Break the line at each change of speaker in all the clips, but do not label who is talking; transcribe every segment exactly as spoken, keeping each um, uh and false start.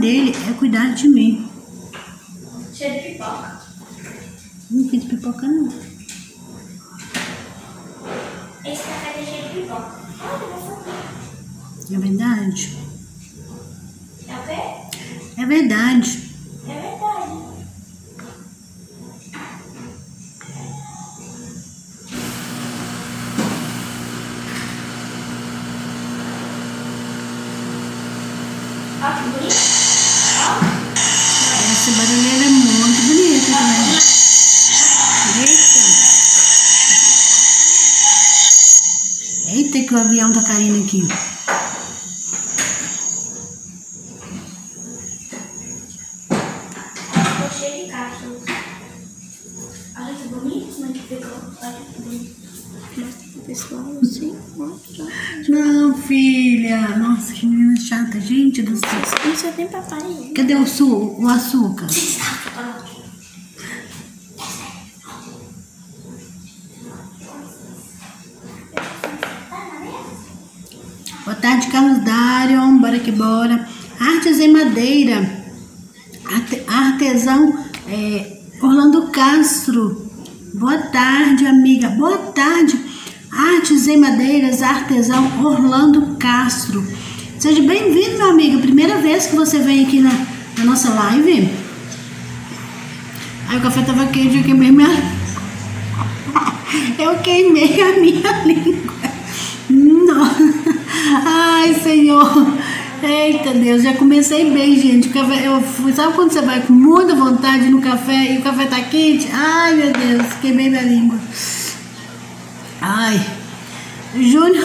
dele é cuidar de mim.
Cheio de pipoca.
Não fiz pipoca, não.
Esse café tá cheio de pipoca.
É verdade?
É o quê?
É verdade.
É verdade. Ó, que bonito.
Essa barulheira é muito bonita também. Eita. Eita que o avião tá caindo aqui.
Ficou cheio de cápsulas. Olha que bonito, como é que ficou. Olha que bonito. Mostra pro pessoal assim. Mostra.
Não, filha. Nossa, que menina chata. Gente do céu.
Não só tem papai.
Cadê o, su o açúcar? Boa tarde, Carlos Darion. Bora que bora. Artes em madeira. Arte artesão é, Orlando Castro. Boa tarde, amiga. Boa tarde. Artes em madeiras, artesão Orlando Castro. Seja bem-vindo, meu amigo. Primeira vez que você vem aqui na, na nossa live. Aí o café tava quente, eu queimei minha... Eu queimei a minha língua. Não. Ai, Senhor. Eita, Deus. Já comecei bem, gente. O café, eu fui, sabe quando você vai com muita vontade no café e o café tá quente? Ai, meu Deus. Queimei minha língua. Ai. Júnior...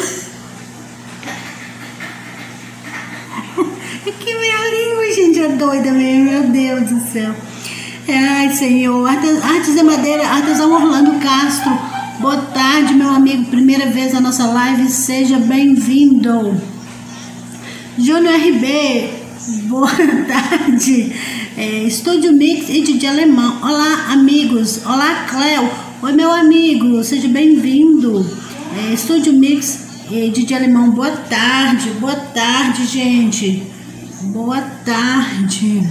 Que minha língua, gente, é doida mesmo, meu Deus do céu. Ai, Senhor. Artes de madeira, artesão Orlando Castro. Boa tarde, meu amigo. Primeira vez na nossa live, seja bem-vindo. Júnior R B, boa tarde. É, Estúdio Mix e D J Alemão. Olá, amigos. Olá, Cléo. Oi, meu amigo, seja bem-vindo. É, Estúdio Mix e D J Alemão, boa tarde. Boa tarde, gente. Boa tarde.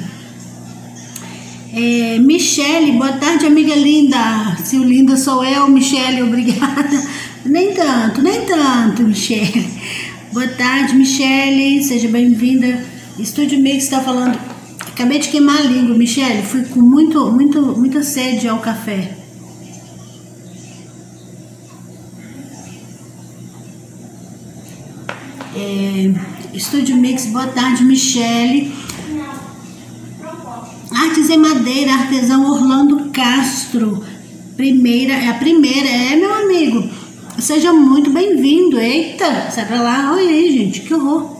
É, Michele, boa tarde, amiga linda. Se o linda sou eu, Michele, obrigada. Nem tanto, nem tanto, Michele. Boa tarde, Michele, seja bem-vinda. Estúdio Mix está falando. Acabei de queimar a língua, Michele. Fui com muito, muito, muita sede ao café. É, Estúdio Mix, boa tarde, Michele. Artes em madeira, artesão Orlando Castro. Primeira, é a primeira, é, meu amigo. Seja muito bem-vindo. Eita, sai pra lá. Olha aí, gente, que horror.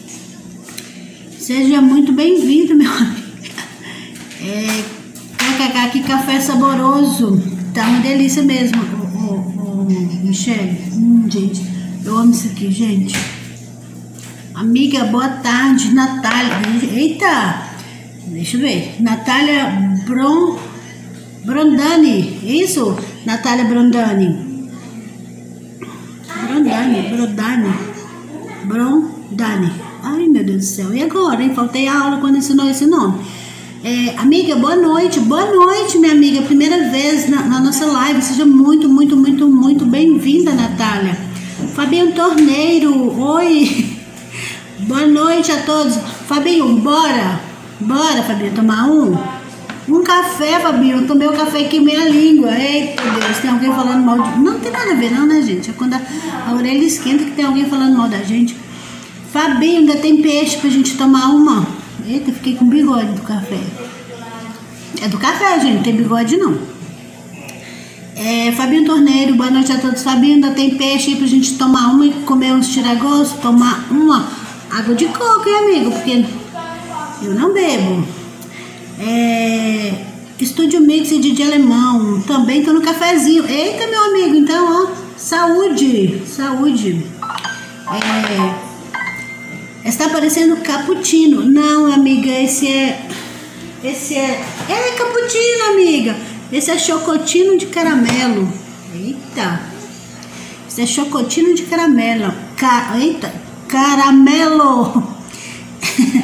Seja muito bem-vindo, meu amigo. É, aqui, café saboroso. Tá uma delícia mesmo, o, o, o Michele. Hum, gente, eu amo isso aqui, gente. Amiga, boa tarde, Natália. Eita, deixa eu ver. Natália Bron, Brondani, isso? Natália Brondani. Brondani, Brondani. Brondani. Ai, meu Deus do céu. E agora, hein? Faltei a aula quando ensinou esse nome. É, amiga, boa noite. Boa noite, minha amiga. Primeira vez na, na nossa live. Seja muito, muito, muito, muito bem-vinda, Natália. Fabinho Torneiro. Oi. Boa noite a todos. Fabinho, bora. Bora, Fabinho, tomar um? Um café, Fabinho. Eu tomei o café e queimei a língua. Eita, Deus. Tem alguém falando mal de... Não tem nada a ver, não, né, gente? É quando a, a orelha esquenta que tem alguém falando mal da gente. Fabinho, ainda tem peixe pra gente tomar uma? Eita, fiquei com bigode do café. É do café, gente. Não tem bigode, não. É, Fabinho Torneiro, boa noite a todos. Fabinho, ainda tem peixe aí pra gente tomar uma e comer uns tiragosto, tomar uma água de coco, hein, amigo? Porque eu não bebo. É, Estúdio Mix e D J Alemão. Também tô no cafezinho. Eita, meu amigo, então, ó. Saúde, saúde. É... Está parecendo cappuccino. Não, amiga, esse é... Esse é... É cappuccino, amiga. Esse é chocotino de caramelo. Eita. Esse é chocotino de caramelo. Ca... Eita. Caramelo.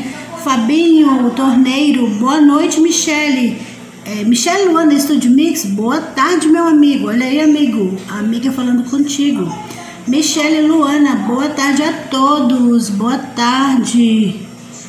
Fabinho Torneiro, boa noite, Michele. É, Michele Luana, Estúdio Mix, boa tarde, meu amigo. Olha aí, amigo, a amiga falando contigo. Michele Luana, boa tarde a todos, boa tarde.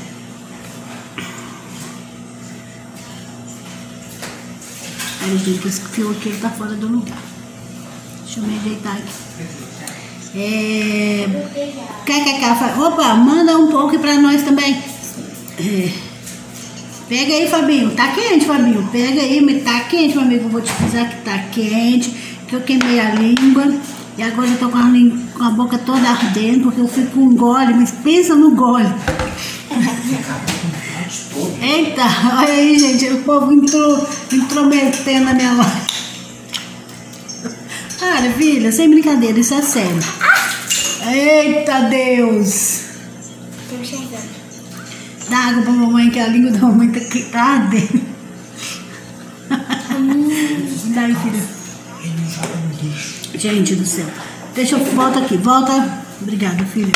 Ai, gente, esse fio aqui tá fora do lugar. Deixa eu me ajeitar aqui. É... K K K, opa, manda um pouco pra nós também. É... Pega aí, Fabinho. Tá quente, Fabinho. Pega aí, mas tá quente, meu amigo. Eu vou te avisar que tá quente, que eu queimei a língua. E agora eu tô com a, língua, com a boca toda ardendo, porque eu fico com um gole, mas pensa no gole. Eita, olha aí, gente. O povo entrou, intrometendo na minha live. Cara, filha, sem brincadeira, isso é sério. Eita, Deus.
Tô enxergando.
Dá água pra mamãe, que a língua da mamãe tá, tá ardendo. Daí, filha. Gente do céu. Deixa eu... Volta aqui, volta. Obrigada, filha.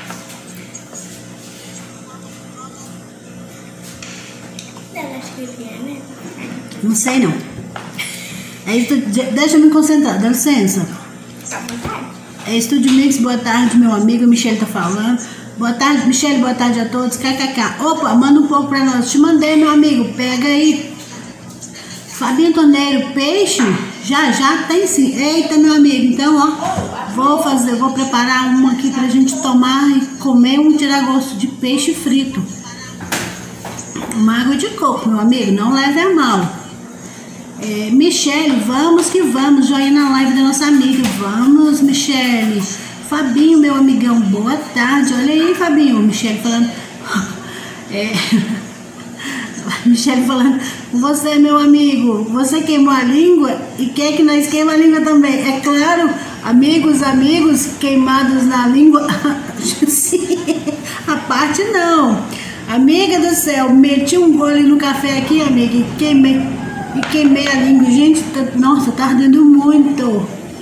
Não sei, não. É, deixa eu me concentrar, dá licença. É Estúdio Mix, boa tarde, meu amigo. Michele tá falando. Boa tarde, Michele, boa tarde a todos. K K K. Opa, manda um pouco pra nós. Te mandei, meu amigo. Pega aí. Fabinho Torneiro, peixe? Já, já tem sim. Eita, meu amigo. Então, ó, vou fazer, vou preparar uma aqui pra gente tomar e comer um tiragosto de peixe frito. Uma água de coco, meu amigo. Não leve a mal. É, Michele, vamos que vamos, joinha na live da nossa amiga, vamos, Michele. Fabinho, meu amigão, boa tarde, olha aí, Fabinho, Michele falando, é, Michele falando, você, meu amigo, você queimou a língua e quer que nós queimamos a língua também, é claro, amigos, amigos, queimados na língua, sim, a parte não, amiga do céu, meti um gole no café aqui, amiga, e queimei. E queimei a língua, gente, tá, nossa, tá ardendo muito.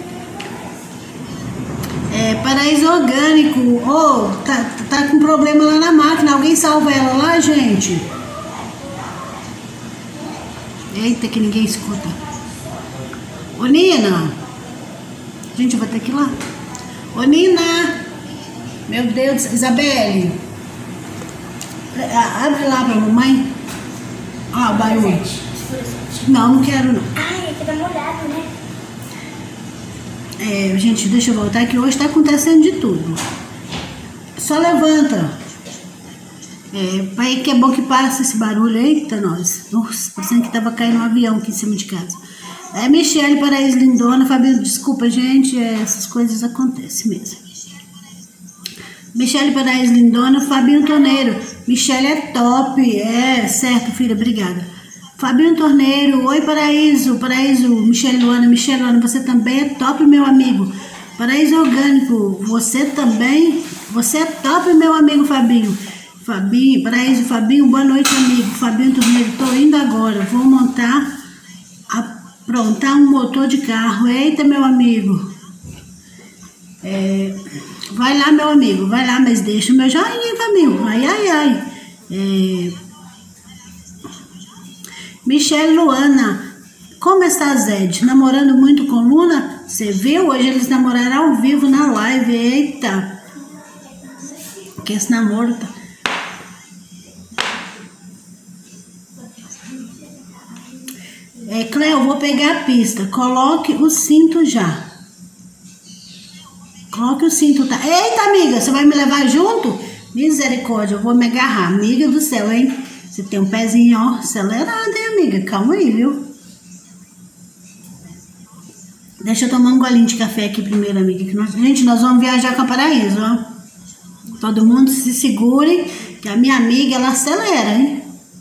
É, paraíso orgânico, oh, tá, tá com problema lá na máquina, alguém salva ela lá, gente? Eita, que ninguém escuta. Ô, Nina, gente, eu vou ter que ir lá. Ô, Nina, meu Deus, Isabelle, abre lá pra mamãe. Ah, o barulho. Não, não quero não.
Ai, fica molhado, né?
É, gente, deixa eu voltar que hoje tá acontecendo de tudo. Só levanta. É, pai, que é bom que passa esse barulho. Eita, nós. Nossa, parecendo que tava caindo um avião aqui em cima de casa. É, Michele, Paraíso Lindona, Fabinho, desculpa, gente, é, essas coisas acontecem mesmo. Michele, Paraíso Lindona, Fabinho Torneiro. Michele é top, é, certo, filha, obrigada. Fabinho Torneiro, oi Paraíso, Paraíso, Michele Luana, Michele Luana, você também é top, meu amigo. Paraíso Orgânico, você também, você é top, meu amigo Fabinho. Fabinho, Paraíso, Fabinho, boa noite, amigo. Fabinho Torneiro, tô indo agora, vou montar, aprontar um motor de carro. Eita, meu amigo. É, vai lá, meu amigo, vai lá, mas deixa o meu joinha, Fabinho. Ai, ai, ai. É... Michele Luana, como está Zed? Namorando muito com Luna? Você viu? Hoje eles namoraram ao vivo na live. Eita! Que esse namoro tá... É, Cleo, vou pegar a pista. Coloque o cinto já. Coloque o cinto, tá? Eita, amiga, você vai me levar junto? Misericórdia, eu vou me agarrar. Amiga do céu, hein? Você tem um pezinho, ó, acelerado, hein, amiga? Calma aí, viu? Deixa eu tomar um golinho de café aqui primeiro, amiga. Que nós... Gente, nós vamos viajar com a Paraíso, ó. Todo mundo se segure, que a minha amiga, ela acelera, hein?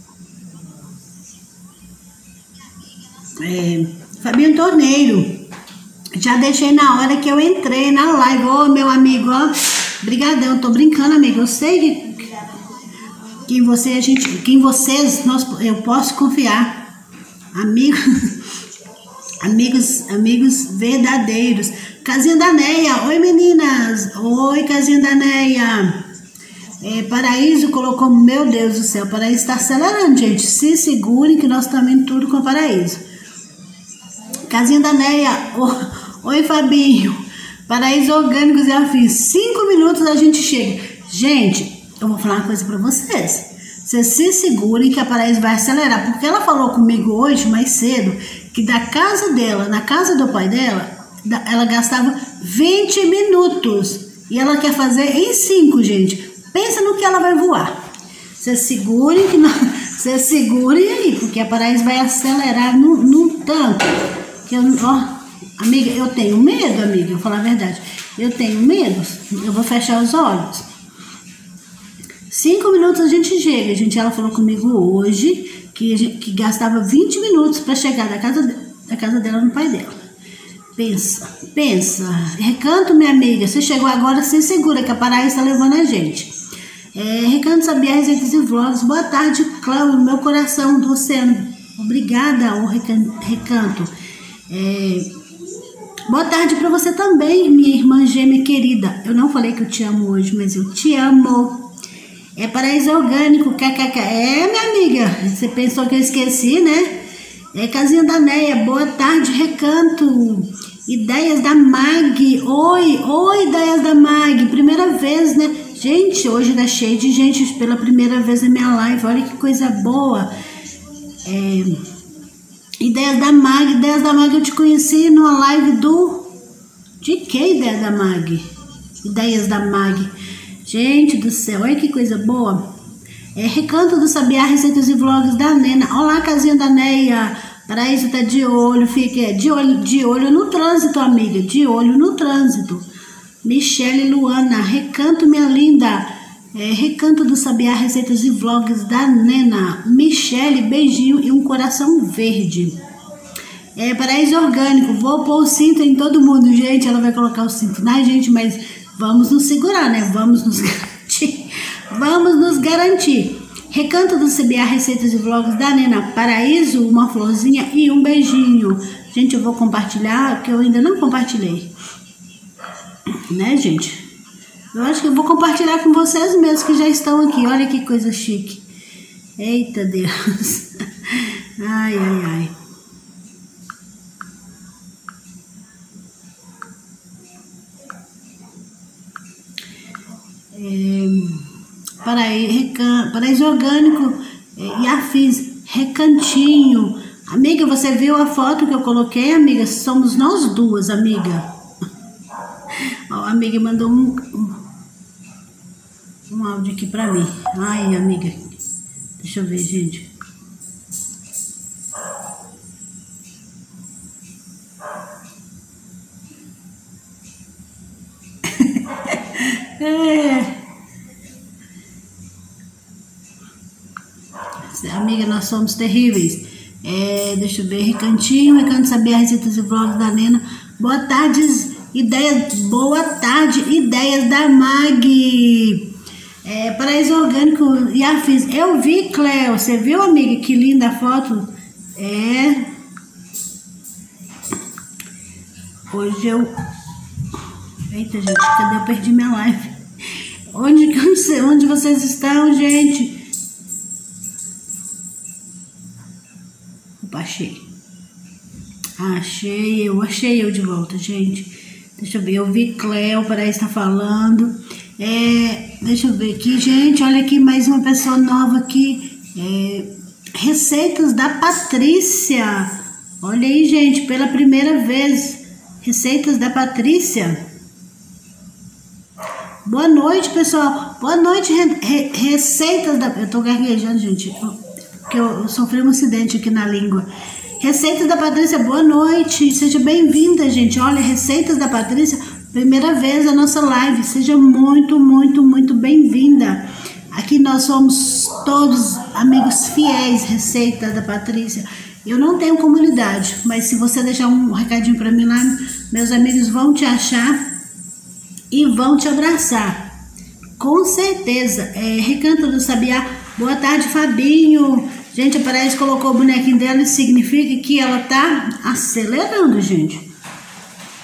É... Fabinho Torneiro. Já deixei na hora que eu entrei na live. Ô, meu amigo, ó. Obrigadão, tô brincando, amiga. Eu sei que... Quem você, a gente, quem vocês, nós, eu posso confiar. Amigos, amigos, amigos verdadeiros. Casinha da Neia, oi meninas, oi Casinha da Neia. É, Paraíso colocou, meu Deus do céu, Paraíso está acelerando, gente. Se segurem que nós estamos indo tudo com a Paraíso. Casinha da Neia, oh, oi Fabinho. Paraíso Orgânicos e Afins. Cinco minutos a gente chega. Gente, eu vou falar uma coisa para vocês. Vocês se segurem que a Paraíso vai acelerar. Porque ela falou comigo hoje, mais cedo, que da casa dela, na casa do pai dela, ela gastava vinte minutos. E ela quer fazer em cinco, gente. Pensa no que ela vai voar. Vocês segurem que não, vocês segurem aí, porque a Paraíso vai acelerar no, no tanto. Que eu, ó, amiga, eu tenho medo, amiga, eu vou falar a verdade. Eu tenho medo. Eu vou fechar os olhos. Cinco minutos a gente chega. A gente, ela falou comigo hoje que, a gente, que gastava vinte minutos para chegar da casa, da casa dela no pai dela. Pensa, pensa. Recanto, minha amiga, você chegou agora, se segura que a Paraíso está levando a gente. É, Recanto Sabiá, Receitas e Vlogs. Boa tarde, Cláudio, meu coração do oceano. Obrigada, ô Recanto. É, boa tarde para você também, minha irmã gêmea querida. Eu não falei que eu te amo hoje, mas eu te amo. É Paraíso Orgânico, kkk. É, minha amiga, você pensou que eu esqueci, né? É Casinha da Neia, boa tarde, Recanto. Ideias da Mag. Oi, oi, Ideias da Mag. Primeira vez, né? Gente, hoje tá cheio de gente pela primeira vez na minha live. Olha que coisa boa. É, Ideias da Mag. Ideias da Mag eu te conheci numa live do... De que Ideias da Mag? Ideias da Mag. Gente do céu, olha que coisa boa. É Recanto do Sabiá, Receitas e Vlogs da Nena. Olá, Casinha da Neia. Paraíso tá de olho, fica de olho, de olho no trânsito, amiga. De olho no trânsito. Michele Luana, Recanto, minha linda. É, Recanto do Sabiá, Receitas e Vlogs da Nena. Michele, beijinho e um coração verde. É Paraíso Orgânico, vou pôr o cinto em todo mundo, gente. Ela vai colocar o cinto na gente, mas vamos nos segurar, né? Vamos nos garantir. Vamos nos garantir. Recanto do Sabiá, Receitas e Vlogs da Nena. Paraíso, uma florzinha e um beijinho. Gente, eu vou compartilhar, porque eu ainda não compartilhei. Né, gente? Eu acho que eu vou compartilhar com vocês mesmos que já estão aqui. Olha que coisa chique. Eita Deus. Ai, ai, ai. É... Paraíso Orgânico e Afins, Recantinho. Amiga, você viu a foto que eu coloquei, amiga? Somos nós duas, amiga. Ó, a amiga mandou um, um, um áudio aqui pra mim. Ai, amiga. Deixa eu ver, gente. É... Amiga, nós somos terríveis. É, deixa eu ver, Recantinho, Recanto Sabiá, Receitas e Vlogs da Nena. Boa tarde, ideias, boa tarde, ideias da Mag. É, Paraíso Orgânico e Afins. Eu vi, Cleo, você viu, amiga, que linda a foto? É. Hoje eu... Eita, gente, cadê? Eu perdi minha live. Onde, onde vocês estão, gente? Achei. Achei eu, achei eu de volta, gente. Deixa eu ver, eu vi Cleo, Paraíso está falando. É, deixa eu ver aqui, gente. Olha aqui, mais uma pessoa nova aqui. É, receitas da Patrícia. Olha aí, gente, pela primeira vez. Receitas da Patrícia. Boa noite, pessoal. Boa noite, re, re, receitas da... Eu tô gaguejando, gente. Porque eu, eu sofri um acidente aqui na língua. Receitas da Patrícia, boa noite. Seja bem-vinda, gente. Olha, Receitas da Patrícia, primeira vez a nossa live. Seja muito, muito, muito bem-vinda. Aqui nós somos todos amigos fiéis, Receita da Patrícia. Eu não tenho comunidade, mas se você deixar um recadinho para mim lá, meus amigos vão te achar e vão te abraçar. Com certeza. É, Recanto do Sabiá, boa tarde, Fabinho. Gente, a Paraíso colocou o bonequinho dela e significa que ela tá acelerando, gente.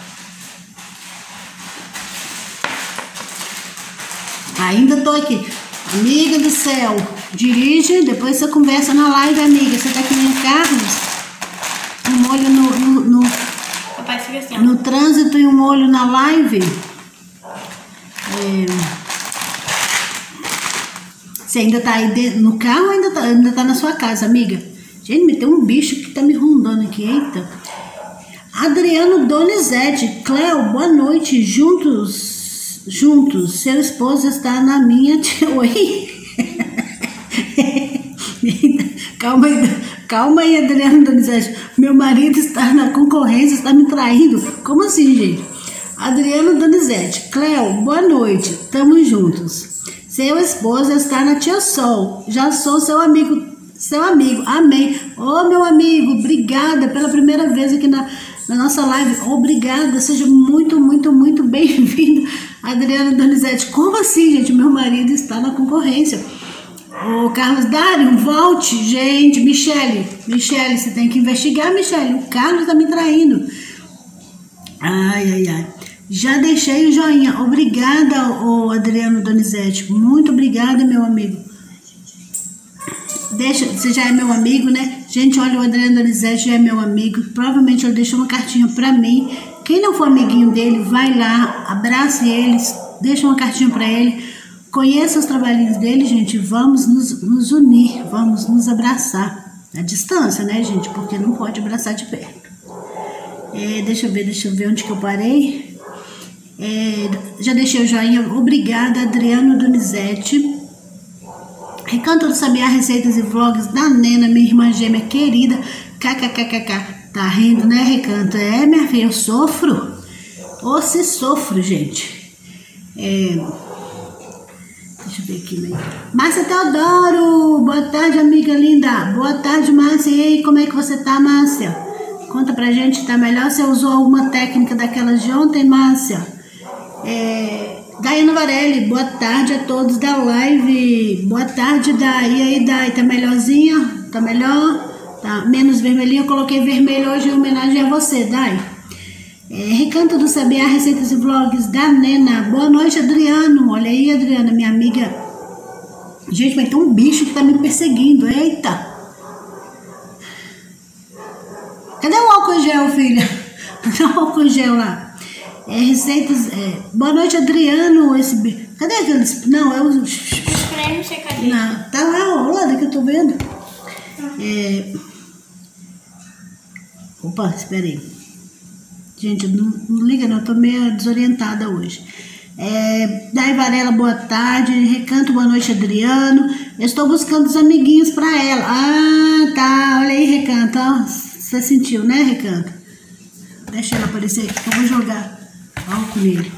Ainda tô aqui. Amiga do céu, dirige, depois você conversa na live, amiga. Você tá aqui no Carlos, um olho no, no, no,
assim,
no trânsito e um olho na live. É, você ainda tá aí dentro, no carro ou ainda tá, ainda tá na sua casa, amiga? Gente, me tem um bicho que tá me rondando aqui, eita. Adriano Donizete, Cleo, boa noite, juntos... Juntos, seu esposo está na minha... Oi? calma aí, calma aí, Adriano Donizete. Meu marido está na concorrência, está me traindo. Como assim, gente? Adriano Donizete, Cleo, boa noite, tamo juntos. Seu esposo está na Tia Sol. Já sou seu amigo, seu amigo, amém. Ô, oh, meu amigo, obrigada pela primeira vez aqui na, na nossa live. Obrigada, seja muito, muito, muito bem-vindo. Adriano Donizete, como assim, gente? Meu marido está na concorrência. Ô, Carlos Dário, volte, gente. Michele, Michele, você tem que investigar, Michele. O Carlos está me traindo. Ai, ai, ai. Já deixei o joinha. Obrigada, ô Adriano Donizete. Muito obrigada, meu amigo. Deixa, você já é meu amigo, né? Gente, olha, o Adriano Donizete já é meu amigo. Provavelmente ele deixou uma cartinha pra mim. Quem não for amiguinho dele, vai lá, abrace eles, deixa uma cartinha pra ele. Conheça os trabalhinhos dele, gente. Vamos nos, nos unir, vamos nos abraçar. À distância, né, gente? Porque não pode abraçar de perto. É, deixa eu ver, deixa eu ver onde que eu parei. É, já deixei o joinha. Obrigada, Adriano Donizete. Recanto do Sabiá, receitas e vlogs da Nena, minha irmã gêmea querida. Kkkk. Tá rindo, né, Recanto? É, minha filha, eu sofro. Ou se sofro, gente. É... Deixa eu ver aqui, né? Márcia Teodoro. Boa tarde, amiga linda. Boa tarde, Márcia. E aí, como é que você tá, Márcia? Conta pra gente, tá melhor? Você usou alguma técnica daquelas de ontem, Márcia? É... Daiane Varelli, boa tarde a todos da live. Boa tarde, Dai. E aí, Dai, tá melhorzinha? Tá melhor? Tá menos vermelhinho, eu coloquei vermelho hoje em homenagem a você, Dai. É, Recanto do Sabiá, receitas e vlogs da Nena. Boa noite, Adriano. Olha aí, Adriana, minha amiga. Gente, mas tem um bicho que tá me perseguindo. Eita. Cadê o álcool gel, filha? Cadê o álcool gel lá? É, receitas... É, boa noite, Adriano. Esse bicho. Cadê aqueles... Não, é o...
Creme secadinho.
Não, tá lá, ó, lá daqui eu tô vendo. É... Opa, espera aí. Gente, não, não liga não, eu tô meio desorientada hoje. É, Dai Varela, boa tarde. Recanto, boa noite, Adriano. Eu estou buscando os amiguinhos pra ela. Ah, tá, olha aí, Recanto, ó. Você sentiu, né, Recanto? Deixa ela aparecer aqui que eu vou jogar álcool nele.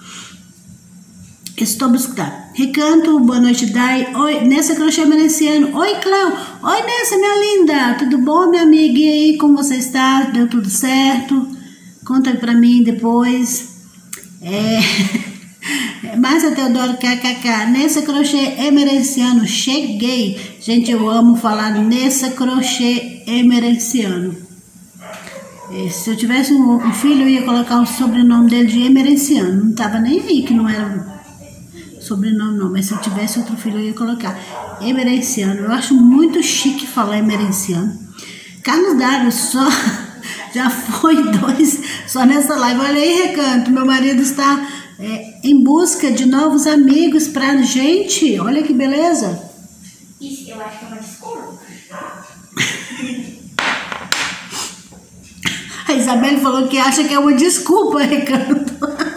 Estou buscando. Recanto, boa noite, Dai. Oi, Nessa Crochê Merenciano. Oi, Cleo. Oi, Nessa, minha linda. Tudo bom, minha amiga? E aí, como você está? Deu tudo certo? Conta aí pra mim depois. É... Márcia Teodoro, kkk. Nessa Crochê Emerenciano. Cheguei. Gente, eu amo falar Nessa Crochê Emerenciano. É, se eu tivesse um, um filho, eu ia colocar o sobrenome dele de Emerenciano. Não tava nem aí que não era... sobrenome não, mas se eu tivesse outro filho eu ia colocar Emerenciano. Eu acho muito chique falar Emerenciano. Carlos Dário, só já foi dois só nessa live. Olha aí, Recanto, meu marido está é, em busca de novos amigos pra gente. Olha que beleza.
Isso, eu acho que é uma desculpa.
A Isabelle falou que acha que é uma desculpa, Recanto.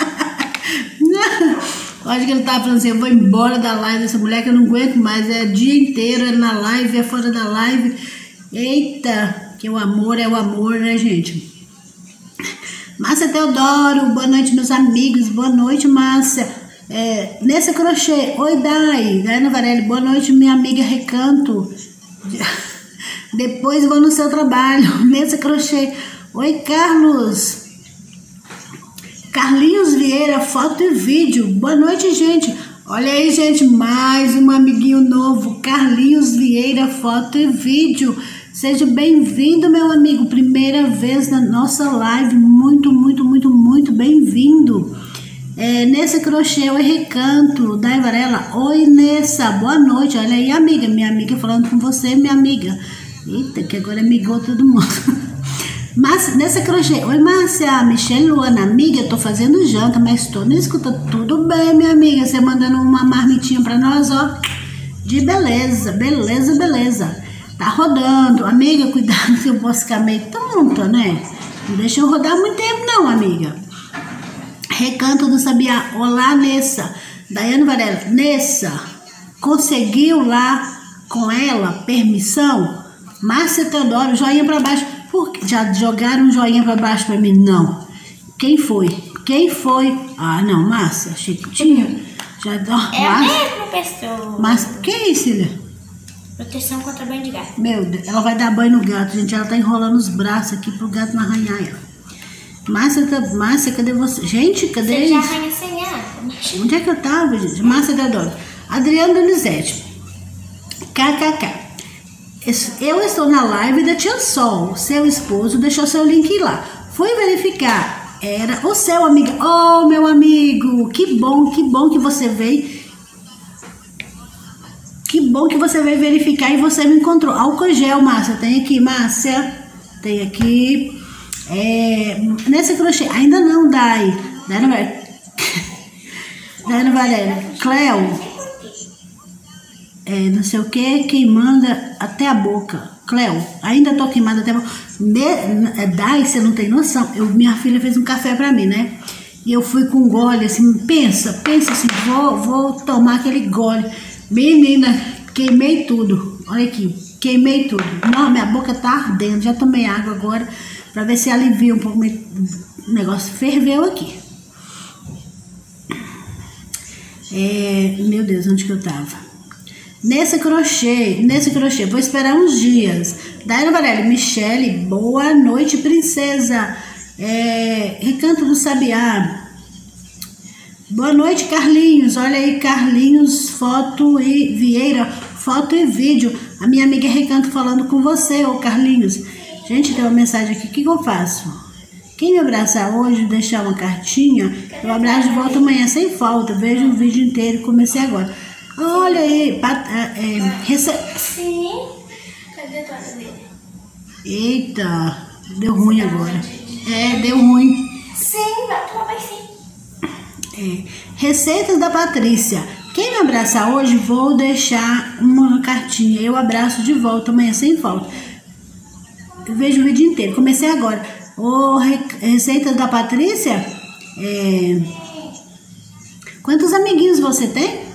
Eu acho que ele tava falando assim, eu vou embora da live dessa mulher que eu não aguento mais, é o dia inteiro, é na live, é fora da live. Eita, que o amor é o amor, né, gente? Márcia Teodoro, boa noite, meus amigos, boa noite, Márcia. É, Nessa Crochê, oi, Dai. Daiane Varelli, boa noite, minha amiga Recanto. Depois vou no seu trabalho. Nessa Crochê, oi, Carlos. Carlinhos Vieira, foto e vídeo. Boa noite, gente. Olha aí, gente, mais um amiguinho novo. Carlinhos Vieira, foto e vídeo. Seja bem-vindo, meu amigo. Primeira vez na nossa live. Muito, muito, muito, muito bem-vindo. É, Nessa crochê, oi Recanto, Dai Varela, oi Nessa, boa noite, olha aí amiga, minha amiga falando com você, minha amiga. Eita, que agora amigou todo mundo. Mas nessa crochê, oi Márcia, Michelle Luana, amiga, tô fazendo janta, mas tô no escuta, tudo bem minha amiga, você mandando uma marmitinha pra nós, ó, de beleza, beleza, beleza. Tá rodando, amiga, cuidado que eu posso ficar meio tonta, né? Não deixa eu rodar muito tempo não, amiga. Recanto do Sabiá, olá Nessa, Daiane Varela, Nessa, conseguiu lá com ela permissão? Márcia Teodoro, joinha pra baixo. Por que? Já jogaram um joinha pra baixo pra mim? Não. Quem foi? Quem foi? Ah, não, Márcia, achei que tinha. Já, oh,
é a mesma pessoa.
Márcia, que é isso, Cília?
Proteção contra banho de gato.
Meu Deus, ela vai dar banho no gato, gente. Ela tá enrolando os braços aqui pro gato não arranhar ela. Márcia, Márcia, cadê você? Gente, cadê
você
isso?
já arranha sem ar.
Onde é que eu tava, gente? Márcia Teodoro. Adriano Donizete. K K K. Eu estou na live da Tia Sol. Seu esposo deixou seu link lá. Fui verificar. Era o seu amigo. Oh, meu amigo. Que bom, que bom que você veio. Que bom que você veio verificar e você me encontrou. Álcool gel, Márcia. Tem aqui, Márcia. Tem aqui. É, nessa crochê. Ainda não, Dai. Dai não vai. Dai não vai. Cleo. É, não sei o que, queimando até a boca. Cleo, ainda tô queimada até a boca. De, Dai, você não tem noção. Eu, minha filha fez um café pra mim, né? E eu fui com um gole, assim, pensa, pensa assim, vou, vou tomar aquele gole. Menina, queimei tudo. Olha aqui, queimei tudo. Não, minha boca tá ardendo. Já tomei água agora pra ver se alivia um pouco. O negócio ferveu aqui. É, meu Deus, onde que eu tava? Nesse crochê, nesse crochê, vou esperar uns dias. Daíra Varela, Michele, boa noite, princesa. É, Recanto do Sabiá. Boa noite, Carlinhos. Olha aí, Carlinhos, foto e Vieira, foto e vídeo. A minha amiga Recanto falando com você, ô Carlinhos. Gente, tem uma mensagem aqui, o que, que eu faço? Quem me abraçar hoje, deixar uma cartinha, eu abraço de volta amanhã sem falta. Vejo o vídeo inteiro, comecei agora. Olha aí, pat, é, rece...
Sim. Cadê a toalha dele?
Eita, deu ruim agora. É, deu ruim.
Sim, vai tomar mais sim.
É, receitas da Patrícia. Quem me abraçar hoje, vou deixar uma cartinha. Eu abraço de volta amanhã sem falta. Eu vejo o vídeo inteiro. Comecei agora. Ô, re... receitas da Patrícia. É... Quantos amiguinhos você tem?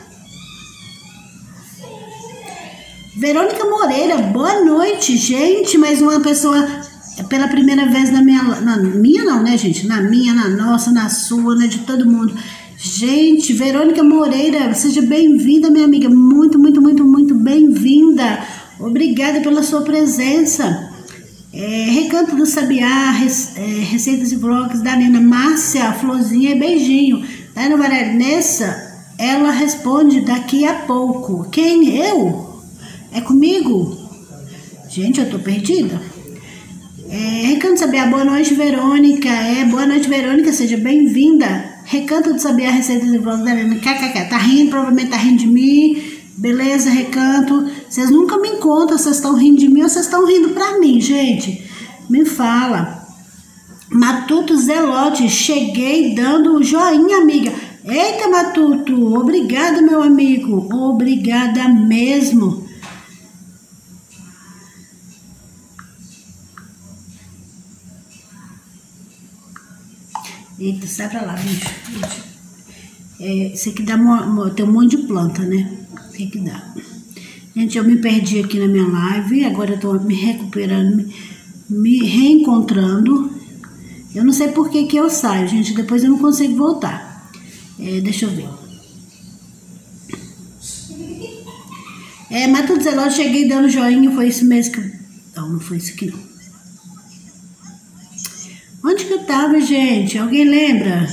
Verônica Moreira, boa noite, gente. Mais uma pessoa pela primeira vez na minha, na minha não, né, gente? Na minha, na nossa, na sua, né, de todo mundo. Gente, Verônica Moreira, seja bem-vinda, minha amiga. Muito, muito, muito, muito bem-vinda. Obrigada pela sua presença. É, Recanto do Sabiá, rec, é, receitas e vlogs da Nina, Márcia, Florzinha e beijinho. Daiane Varela, Nessa, ela responde daqui a pouco. Quem? Eu? É comigo? Gente, eu tô perdida. É, Recanto do Sabiá, boa noite, Verônica. É, boa noite, Verônica, seja bem-vinda. Recanto do Sabiá, receitas e vlogs da Nina, kkk. Tá rindo, provavelmente tá rindo de mim. Beleza, Recanto. Vocês nunca me encontram, vocês estão rindo de mim ou vocês estão rindo pra mim, gente? Me fala. Matuto Zelote, cheguei dando um joinha, amiga. Eita, Matuto, obrigada, meu amigo. Obrigada mesmo. Eita, sai pra lá, bicho. bicho. É, isso aqui dá uma, tem um monte de planta, né? O que que dá? Gente, eu me perdi aqui na minha live. Agora eu tô me recuperando, me, me reencontrando. Eu não sei por que que eu saio, gente. Depois eu não consigo voltar. É, deixa eu ver. É, Matuto Zelote, cheguei dando joinha. Foi isso mesmo que... Não, não foi isso aqui não. Onde que eu tava, gente? Alguém lembra?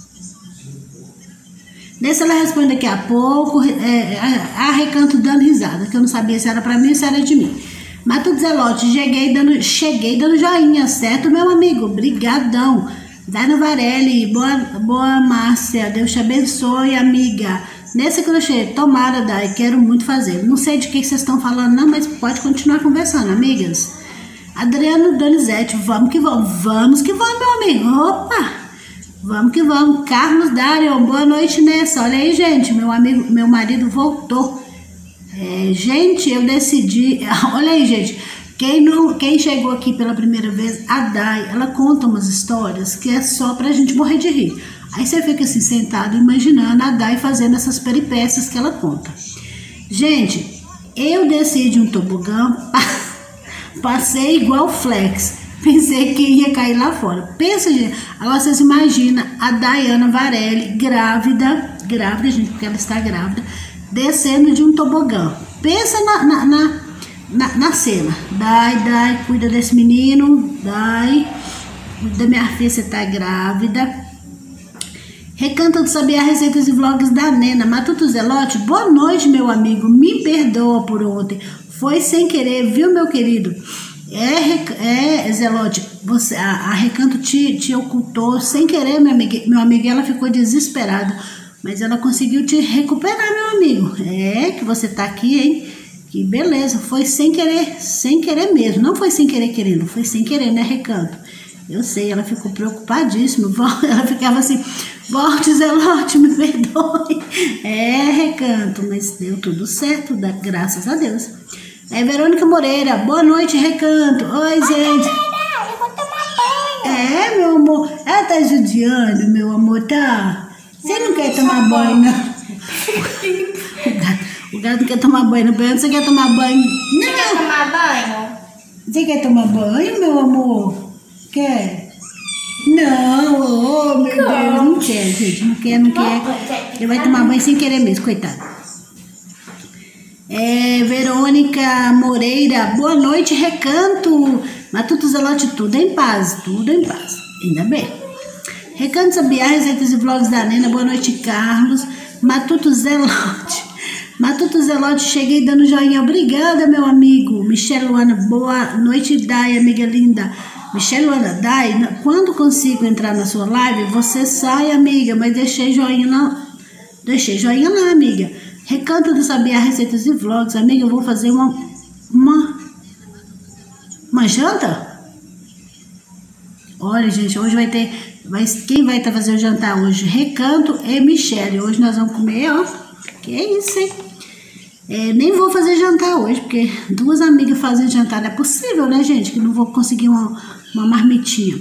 Nessa ela responde daqui a pouco. É, a Recanto dando risada, que eu não sabia se era pra mim ou se era de mim. Matuto Zelote, cheguei dando, cheguei dando joinha, certo, meu amigo? Brigadão. Daina Varelli, boa, boa Márcia, Deus te abençoe, amiga. Nesse crochê, tomara, Dai, quero muito fazer. Não sei de que vocês estão falando não, mas pode continuar conversando, amigas. Adriano Donizete, vamos que vamos, vamos que vamos, meu amigo. Opa, vamos que vamos. Carlos Dário, boa noite, Nessa. Olha aí, gente, meu amigo, meu marido voltou. É, gente, eu decidi, olha aí, gente, quem, não, quem chegou aqui pela primeira vez, a Dai, ela conta umas histórias que é só pra gente morrer de rir. Aí você fica assim, sentado, imaginando a Dai fazendo essas peripécias que ela conta. Gente, eu desci de um tobogã, passei igual flex. Pensei que ia cair lá fora. Pensa, gente, agora vocês imaginam a Daiana Varelli, grávida, grávida, gente, porque ela está grávida, descendo de um tobogã. Pensa na, na, na, na, na cena. Dai, Dai, cuida desse menino. Dai, cuida da minha filha, você está grávida. Recanto do Sabiá, receitas e vlogs da Nena. Matuto Zelote, boa noite, meu amigo. Me perdoa por ontem. Foi sem querer, viu, meu querido? É, é Zelote, você, a, a Recanto te, te ocultou sem querer, meu amigo. Meu amigo, ela ficou desesperada. Mas ela conseguiu te recuperar, meu amigo. É, que você tá aqui, hein? Que beleza. Foi sem querer, sem querer mesmo. Não foi sem querer querendo, foi sem querer, né, Recanto? Eu sei, ela ficou preocupadíssima. Ela ficava assim, volte, Zelote, me perdoe. É, Recanto, mas deu tudo certo, dá, graças a Deus. É, Verônica Moreira, boa noite, Recanto. Oi, gente.
Eu vou tomar banho.
É, meu amor. Ela tá judiando, meu amor, tá? Você não quer tomar banho, não? O gato, o gato não quer tomar banho, não. Você quer tomar banho?
Você
Não.
quer tomar banho?
Você quer tomar banho, meu amor? Quer? Não, oh, meu Deus, não quer, gente, não quer, não quer. Ele vai tomar banho sem querer mesmo, coitado. É, Verônica Moreira, boa noite, Recanto. Matuto Zelote, tudo em paz, tudo em paz, ainda bem. Recanto Sabiá, receitas e vlogs da Nena, boa noite, Carlos. Matuto Zelote. Matuto Zelote, cheguei dando joinha, obrigada, meu amigo. Michelle Luana, boa noite, Dai, amiga linda. Michelle Luana, Dai, quando consigo entrar na sua live, você sai, amiga, mas deixei joinha lá, deixei joinha lá, amiga. Recanto do Sabiá, receitas e vlogs, amiga, eu vou fazer uma, uma, uma janta? Olha, gente, hoje vai ter, mas quem vai estar fazendo o jantar hoje? Recanto e Michelle, hoje nós vamos comer, ó, que é isso, hein? É, nem vou fazer jantar hoje, porque duas amigas fazendo jantar, não é possível, né, gente? Que não vou conseguir uma, uma marmitinha.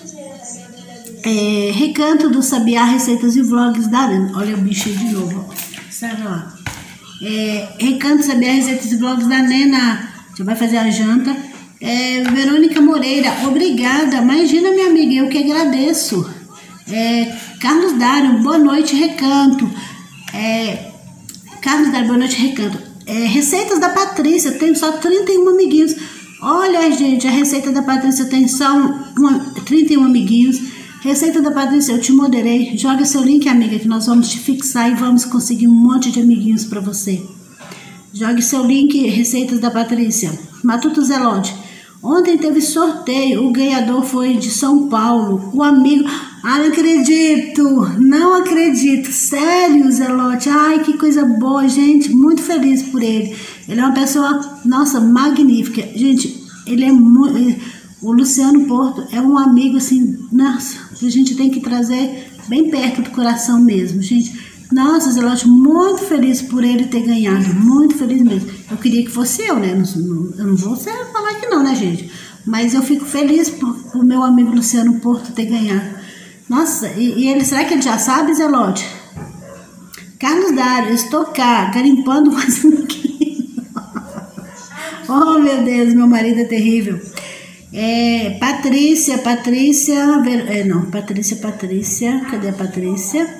É, Recanto do Sabiá, receitas e vlogs da Nena. Olha o bicho aí de novo, ó. Sabe lá. É, Recanto do Sabiá, receitas e vlogs da Nena. Já vai fazer a janta. É, Verônica Moreira, obrigada. Imagina, minha amiga, eu que agradeço. É, Carlos Dário, boa noite, Recanto. É, Carlos Dário, boa noite, Recanto. É, receitas da Patrícia, tem só trinta e um amiguinhos. Olha, gente, a receita da Patrícia tem só uma, trinta e um amiguinhos. Receita da Patrícia, eu te moderei. Joga seu link, amiga, que nós vamos te fixar e vamos conseguir um monte de amiguinhos para você. Jogue seu link, receitas da Patrícia. Matuto Zelote. Ontem teve sorteio, o ganhador foi de São Paulo, o amigo... Ah, não acredito, não acredito, sério, Zelote, ai, que coisa boa, gente, muito feliz por ele. Ele é uma pessoa, nossa, magnífica, gente, ele é muito... O Luciano Porto é um amigo, assim, nossa, que a gente tem que trazer bem perto do coração mesmo, gente. Nossa, Zelote, muito feliz por ele ter ganhado, muito feliz mesmo. Eu queria que fosse eu, né? Eu não vou falar que não, né, gente? Mas eu fico feliz por o meu amigo Luciano Porto ter ganhado. Nossa, e, e ele, será que ele já sabe, Zelote? Carlos Dário, estou cá, garimpando mais um pouquinho. Oh, meu Deus, meu marido é terrível. É, Patrícia, Patrícia, é, não, Patrícia, Patrícia, cadê a Patrícia?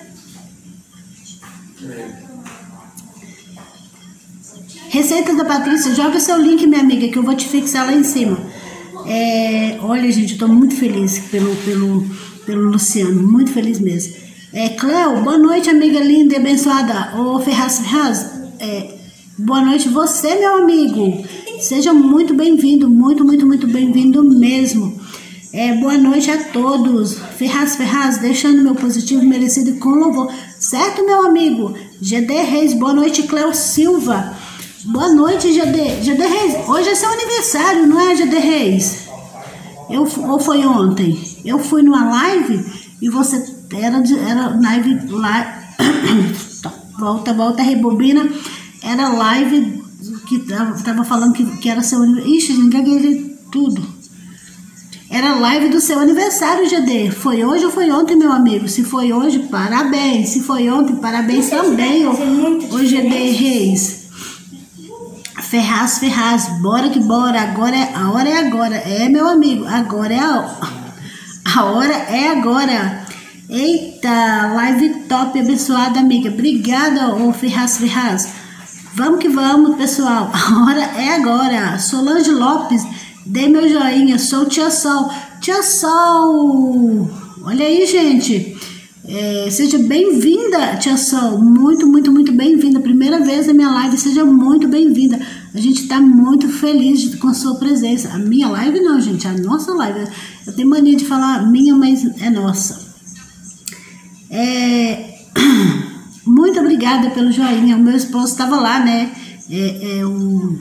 Receitas da Patrícia, joga seu link, minha amiga, que eu vou te fixar lá em cima. É, olha, gente, eu tô muito feliz pelo, pelo, pelo Luciano, muito feliz mesmo. É, Cleo, boa noite, amiga linda e abençoada. Ô, Ferraz, Ferraz, é, boa noite você, meu amigo. Seja muito bem-vindo, muito, muito, muito bem-vindo mesmo. É, boa noite a todos. Ferraz, Ferraz, deixando meu positivo merecido com louvor. Certo, meu amigo? G D Reis, boa noite, Cleo Silva. Boa noite, G D. G D Reis, hoje é seu aniversário, não é, G D Reis? Eu, ou foi ontem? Eu fui numa live e você era, era live lá. volta, volta, rebobina. Era live que tava falando que, que era seu aniversário. Ixi, engaguejei tudo. Era live do seu aniversário, G D. Foi hoje ou foi ontem, meu amigo? Se foi hoje, parabéns. Se foi ontem, parabéns também, ô G D Reis. Ferraz, Ferraz, bora que bora. Agora é, a hora é agora. É, meu amigo, agora é a, a hora é agora. Eita, live top, abençoada, amiga. Obrigada, ô Ferraz, Ferraz. Vamos que vamos, pessoal. A hora é agora. Solange Lopes. Dê meu joinha, sou Tia Sol. Tia Sol! Olha aí, gente. É, seja bem-vinda, Tia Sol. Muito, muito, muito bem-vinda. Primeira vez na minha live, seja muito bem-vinda. A gente tá muito feliz com a sua presença. A minha live não, gente, a nossa live. Eu tenho mania de falar minha, mas é nossa. É... Muito obrigada pelo joinha. O meu esposo estava lá, né? É, é o...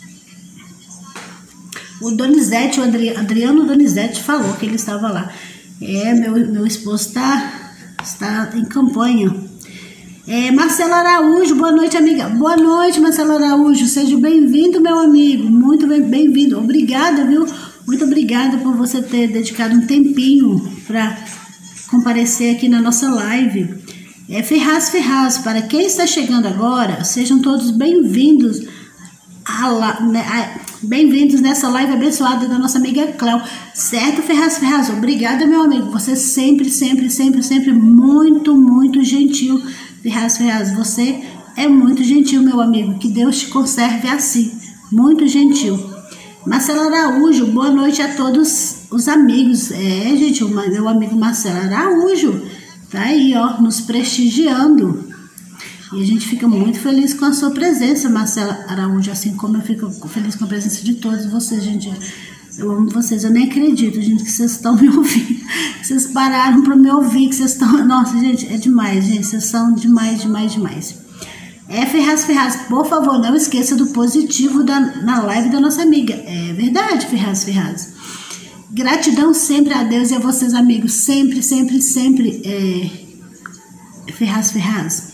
O Donizete, o Adri, Adriano Donizete falou que ele estava lá. É, meu, meu esposo está, está em campanha. É, Marcelo Araújo, boa noite, amiga. Boa noite, Marcelo Araújo. Seja bem-vindo, meu amigo. Muito bem-vindo. Obrigada, viu? Muito obrigada por você ter dedicado um tempinho para comparecer aqui na nossa live. É, Ferraz, Ferraz, para quem está chegando agora, sejam todos bem-vindos a, né, a bem-vindos nessa live abençoada da nossa amiga Cleo. Certo, Ferraz, Ferraz? Obrigada, meu amigo. Você sempre, sempre, sempre, sempre muito, muito gentil. Ferraz, Ferraz, você é muito gentil, meu amigo. Que Deus te conserve assim. Muito gentil. Marcelo Araújo, boa noite a todos os amigos. É, gente, o meu amigo Marcelo Araújo tá aí, ó, nos prestigiando. E a gente fica muito feliz com a sua presença, Marcela Araújo, assim como eu fico feliz com a presença de todos vocês, gente. Eu amo vocês, eu nem acredito, gente, que vocês estão me ouvindo. Vocês pararam para me ouvir, que vocês estão... Nossa, gente, é demais, gente, vocês são demais, demais, demais. É, Ferraz, Ferraz, por favor, não esqueça do positivo da, na live da nossa amiga. É verdade, Ferraz, Ferraz. Gratidão sempre a Deus e a vocês, amigos. Sempre, sempre, sempre. É... Ferraz, Ferraz.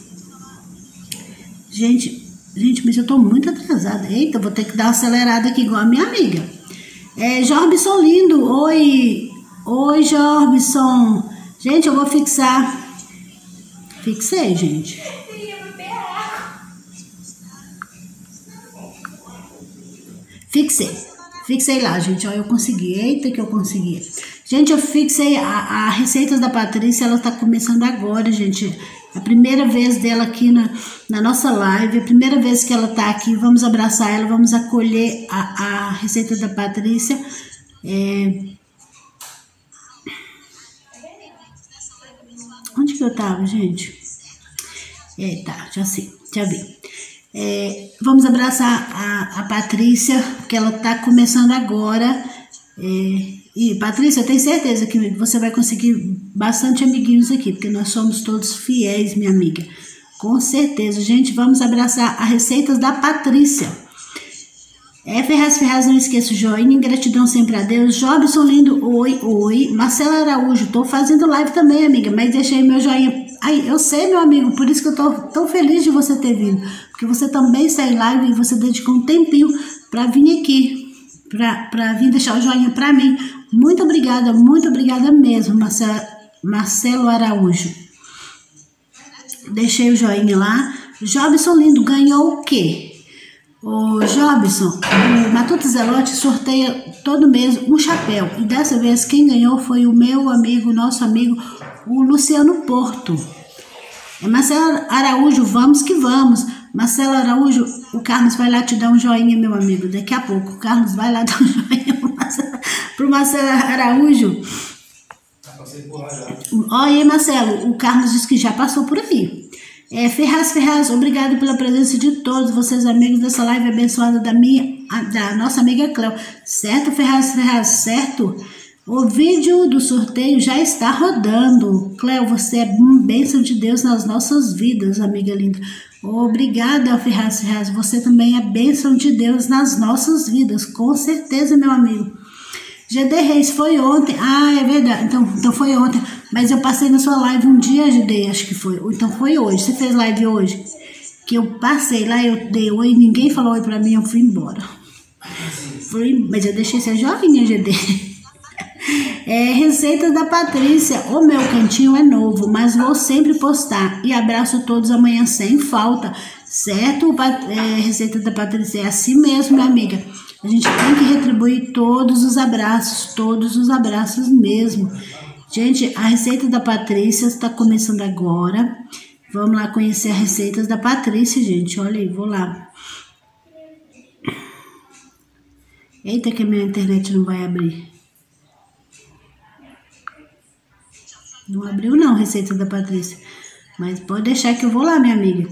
Gente, gente, mas eu tô muito atrasada. Eita, vou ter que dar uma acelerada aqui igual a minha amiga. É, Jorbson lindo. Oi. Oi, Jorbson. Gente, eu vou fixar. Fixei, gente. Fixei. Fixei lá, gente. Ó, eu consegui. Eita, que eu consegui. Gente, eu fixei a, a Receitas da Patrícia. Ela tá começando agora, gente. A primeira vez dela aqui na, na nossa live, a primeira vez que ela tá aqui, vamos abraçar ela, vamos acolher a, a Receita da Patrícia. É... Onde que eu tava, gente? É, tá, já sei, já vi. É, vamos abraçar a, a Patrícia, que ela tá começando agora. É, e Patrícia, eu tenho certeza que você vai conseguir bastante amiguinhos aqui, porque nós somos todos fiéis, minha amiga. Com certeza, gente, vamos abraçar a Receitas da Patrícia. É, Ferraz, Ferraz, não esqueça o joinha, gratidão sempre a Deus. Jobson lindo, oi, oi. Marcelo Araújo, tô fazendo live também, amiga, mas deixei meu joinha. Ai, eu sei, meu amigo, por isso que eu tô tão feliz de você ter vindo, porque você também está em live e você dedicou um tempinho para vir aqui. Para vir deixar o joinha para mim. Muito obrigada, muito obrigada mesmo, Marcelo, Marcelo Araújo. Deixei o joinha lá. Jobson lindo, ganhou o quê? O Jobson, o Matuto Zelote sorteia todo mês um chapéu. E dessa vez quem ganhou foi o meu amigo, nosso amigo, o Luciano Porto. É Marcelo Araújo, vamos que vamos. Marcelo Araújo, o Carlos vai lá te dar um joinha, meu amigo. Daqui a pouco, o Carlos vai lá dar um joinha pro Marcelo, pro Marcelo Araújo. Olha aí, Marcelo, o Carlos disse que já passou por aí. É, Ferraz, Ferraz, obrigado pela presença de todos vocês, amigos dessa live abençoada da minha, da nossa amiga Cleo. Certo, Ferraz, Ferraz, certo? O vídeo do sorteio já está rodando. Cléo, você é uma bênção de Deus nas nossas vidas, amiga linda. Obrigada, Ferraz Ferraz. Você também é bênção de Deus nas nossas vidas, com certeza, meu amigo. G D Reis, foi ontem. Ah, é verdade. Então, então foi ontem. Mas eu passei na sua live um dia, G D, acho que foi. Então foi hoje. Você fez live hoje? Que eu passei lá, eu dei oi, ninguém falou oi pra mim, eu fui embora. Fui, mas eu deixei ser jovinha, G D. É, receitas da Patrícia. O meu cantinho é novo, mas vou sempre postar. E abraço todos amanhã sem falta. Certo? É, receita da Patrícia é assim mesmo, minha amiga. A gente tem que retribuir todos os abraços, todos os abraços mesmo. Gente, a receita da Patrícia está começando agora. Vamos lá conhecer as receitas da Patrícia, gente. Olha aí, vou lá. Eita, que a minha internet não vai abrir. Não abriu não, receita da Patrícia. Mas pode deixar que eu vou lá, minha amiga.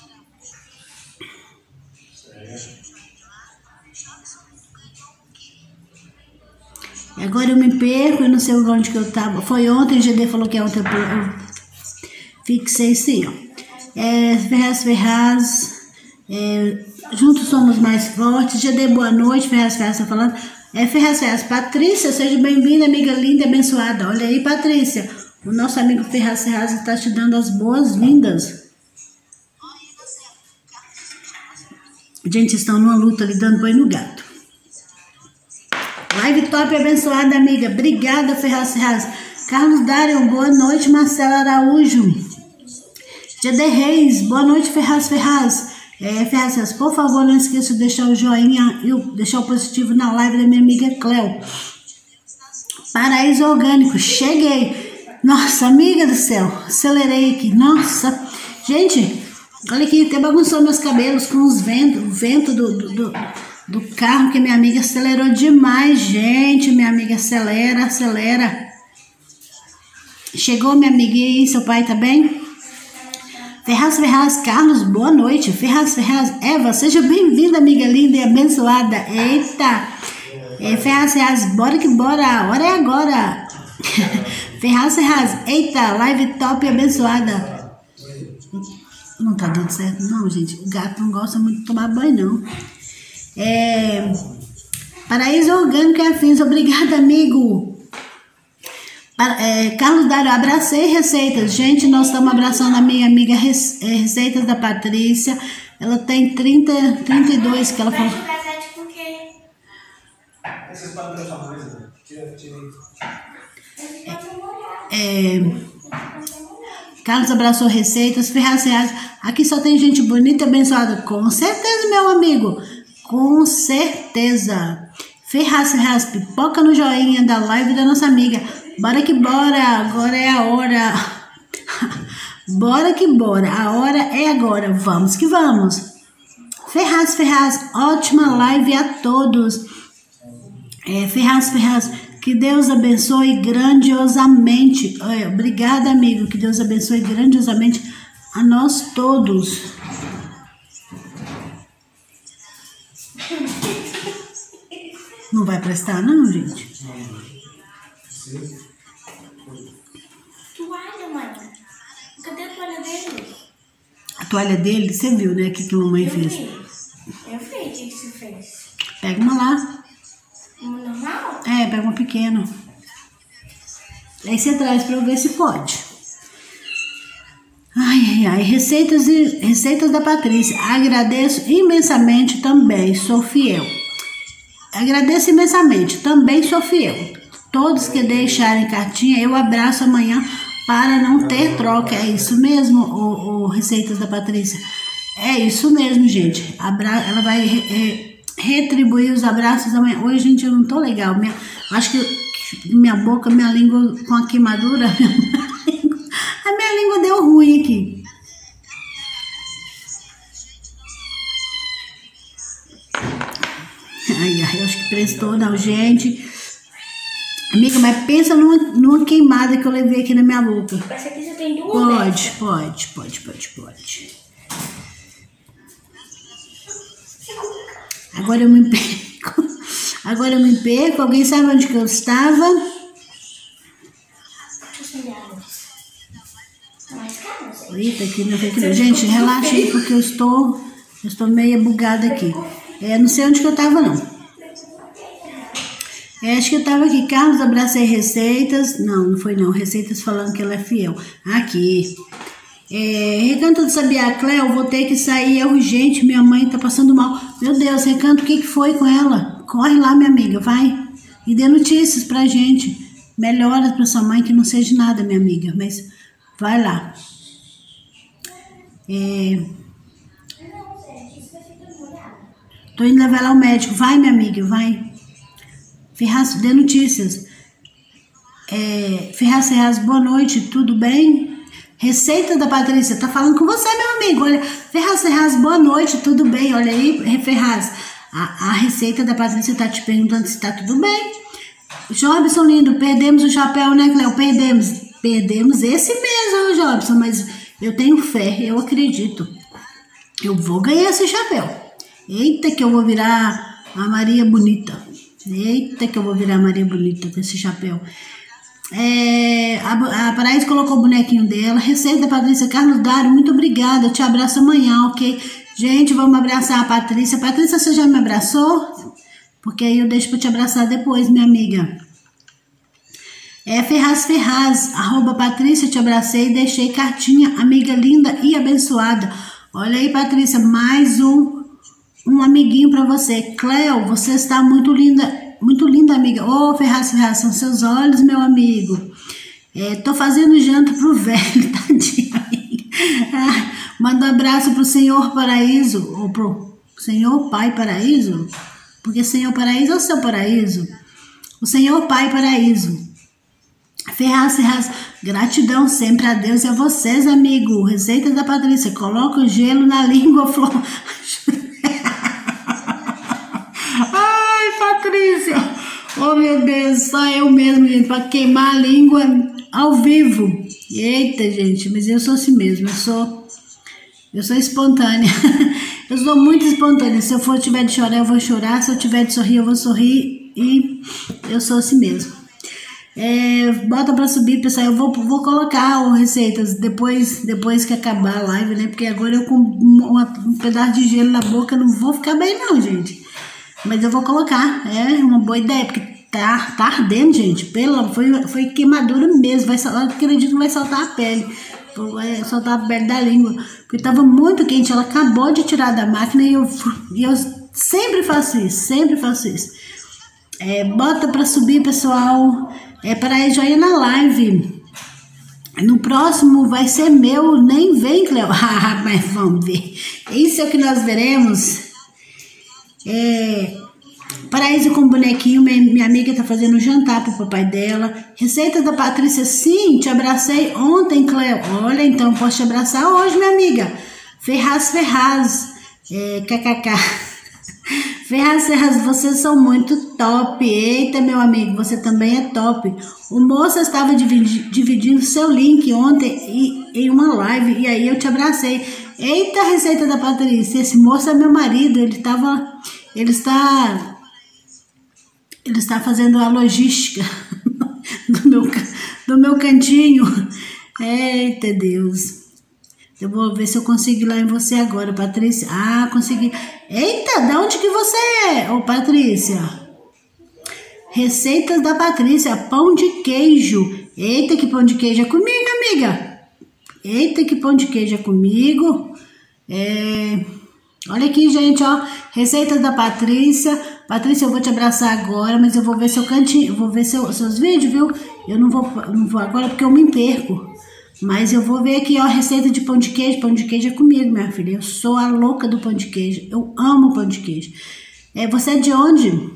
E agora eu me perco, eu não sei onde que eu tava. Foi ontem, o G D falou que é ontem eu fixei sim, ó. É, Ferraz Ferraz, é, juntos somos mais fortes. G D, boa noite, Ferraz Ferraz tá falando. É, Ferraz Ferraz, Patrícia, seja bem-vinda, amiga linda e abençoada. Olha aí, Patrícia. O nosso amigo Ferraz Ferraz está te dando as boas-vindas. Gente, estão numa luta ali, dando banho no gato. Live top abençoada, amiga. Obrigada, Ferraz Ferraz. Carlos Dário, boa noite, Marcelo Araújo. G D Reis, boa noite, Ferraz Ferraz. É, Ferraz Ferraz, por favor, não esqueça de deixar o joinha e o, deixar o positivo na live da minha amiga Cléo. Paraíso Orgânico, cheguei. Nossa, amiga do céu, acelerei aqui, nossa. Gente, olha aqui, até bagunçou meus cabelos com os ventos, o vento do, do, do, do carro, que minha amiga acelerou demais, gente. Minha amiga acelera, acelera. Chegou minha amiguinha aí, seu pai tá bem? Ferraz Ferraz, Carlos, boa noite. Ferraz Ferraz, Eva, seja bem-vinda, amiga linda e abençoada. Eita, é, Ferraz Ferraz, bora que bora, a hora é agora. Ferraz Ferraz, eita, live top e abençoada. Não tá dando certo não, gente. O gato não gosta muito de tomar banho, não. É, Paraíso Orgânico e Afins, obrigada, amigo. É, Carlos Dário, abracei receitas. Gente, nós estamos abraçando a minha amiga Rece, é, Receitas da Patrícia. Ela tem trinta, trinta e dois que ela falou. É, Carlos abraçou receitas. Ferraz Ferraz, aqui só tem gente bonita e abençoada. Com certeza, meu amigo. Com certeza. Ferraz Ferraz, pipoca no joinha da live da nossa amiga. Bora que bora, agora é a hora. Bora que bora, a hora é agora. Vamos que vamos. Ferraz Ferraz, ótima live a todos. É, Ferraz Ferraz, que Deus abençoe grandiosamente. É, obrigada, amigo. Que Deus abençoe grandiosamente a nós todos. Não vai prestar, não, gente?
Toalha, mãe. Cadê a toalha dele?
A toalha dele, você viu, né? O que, que a mamãe
Eu
fez?
fiz. Eu fiz. O que você fez?
Pega uma lá.
Uma normal?
É, pega uma pequena. Aí você traz pra eu ver se pode. Ai, ai, ai. Receitas, e, receitas da Patrícia. Agradeço imensamente também. Sou fiel. Agradeço imensamente. Também sou fiel. Todos que deixarem cartinha, eu abraço amanhã para não ter troca. É isso mesmo, o, o Receitas da Patrícia? É isso mesmo, gente. Abra ela vai re re retribuir os abraços amanhã. Hoje, gente, eu não tô legal. Minha, acho que minha boca, minha língua com a queimadura, a minha língua, a minha língua deu ruim aqui. Ai, ai, acho que prestou, não, gente. Amiga, mas pensa numa, numa queimada que eu levei aqui na minha boca.
Essa aqui você tem duas?
Pode,
dessas?
pode, pode, pode, pode. Agora eu me perco. Agora eu me perco. Alguém sabe onde que eu estava? Eita, aqui não tem que... Gente, relaxa aí, porque eu estou, eu estou meio bugada aqui. É, não sei onde que eu tava, não. É, acho que eu tava aqui. Carlos, abracei receitas. Não, não foi não. Receitas falando que ela é fiel. Aqui. É, Recanto do Sabiá, Cléo, vou ter que sair, é urgente, minha mãe tá passando mal. Meu Deus, Recanto, o que que foi com ela? Corre lá, minha amiga, vai. E dê notícias pra gente. Melhoras pra sua mãe, que não seja nada, minha amiga. Mas vai lá. É... Tô indo levar ela ao médico. Vai, minha amiga, vai. Ferraz, dê notícias. É... Ferraz, Ferraz, boa noite, tudo bem? Receita da Patrícia, tá falando com você, meu amigo. Olha, Ferraz, Ferraz, boa noite, tudo bem? Olha aí, Ferraz, a, a receita da Patrícia tá te perguntando se tá tudo bem. Jobson lindo, perdemos o chapéu, né, Cléo? Perdemos, perdemos esse mesmo, Jobson, mas eu tenho fé, eu acredito. Eu vou ganhar esse chapéu. Eita, que eu vou virar a Maria Bonita. Eita, que eu vou virar a Maria Bonita com esse chapéu. É, a, a Paraíso colocou o bonequinho dela. Receita da Patrícia, Carlos Dário, muito obrigada. Eu te abraço amanhã, ok? Gente, vamos abraçar a Patrícia. Patrícia, você já me abraçou? Porque aí eu deixo para te abraçar depois, minha amiga. É Ferraz Ferraz, arroba Patrícia, te abracei e deixei cartinha, amiga linda e abençoada. Olha aí, Patrícia, mais um, um amiguinho para você. Cléo, você está muito linda. Muito linda, amiga. Ô, oh, Ferraz, Ferraz, são seus olhos, meu amigo. É, tô fazendo janta pro velho, tadinho, amiga. Ah, manda um abraço pro Senhor Paraíso, ou pro Senhor Pai Paraíso, porque Senhor Paraíso é o seu paraíso. O Senhor Pai Paraíso. Ferraz, Ferraz, gratidão sempre a Deus e a vocês, amigo. Receita da Patrícia, coloca o gelo na língua, flor. Patrícia, oh meu Deus, só eu mesmo, gente, para queimar a língua ao vivo. Eita, gente, mas eu sou assim mesmo, eu sou, eu sou espontânea. Eu sou muito espontânea. Se eu for tiver de chorar, eu vou chorar. Se eu tiver de sorrir, eu vou sorrir. E eu sou assim mesmo. É, bota para subir, pessoal. Eu vou, vou colocar o receitas depois, depois que acabar a live, né? Porque agora eu com uma, um pedaço de gelo na boca não vou ficar bem, não, gente. Mas eu vou colocar, é uma boa ideia, porque tá, tá ardendo, gente. Pela, foi, foi queimadura mesmo. Vai, eu acredito que vai soltar a pele. Vai soltar a pele da língua. Porque tava muito quente. Ela acabou de tirar da máquina e eu, e eu sempre faço isso. Sempre faço isso. É, bota pra subir, pessoal. É para ir joinha na live. No próximo vai ser meu. Nem vem, Cleo. Mas vamos ver. Isso é o que nós veremos. É, Paraíso com bonequinho, minha, minha amiga tá fazendo jantar pro papai dela. Receita da Patrícia, sim, te abracei ontem, Cleo. Olha, então posso te abraçar hoje, minha amiga. Ferraz, Ferraz, é, kkk. Ferraz, Ferraz, vocês são muito top. Eita, meu amigo, você também é top. O moço estava dividi dividindo seu link ontem e, em uma live, e aí eu te abracei. Eita, receita da Patrícia, esse moço é meu marido, ele tava, ele está, ele está fazendo a logística do meu, do meu cantinho. Eita, Deus. Eu vou ver se eu consigo ir lá em você agora, Patrícia. Ah, consegui. Eita, de onde que você é, ô Patrícia? Receitas da Patrícia, pão de queijo. Eita, que pão de queijo é comigo, amiga. Eita, que pão de queijo é comigo. É... Olha aqui, gente, ó. Receitas da Patrícia. Patrícia, eu vou te abraçar agora, mas eu vou ver seu cantinho. Eu vou ver seu, seus vídeos, viu? Eu não vou, não vou agora porque eu me perco. Mas eu vou ver aqui, ó, receita de pão de queijo. Pão de queijo é comigo, minha filha. Eu sou a louca do pão de queijo. Eu amo pão de queijo. É, você é de onde?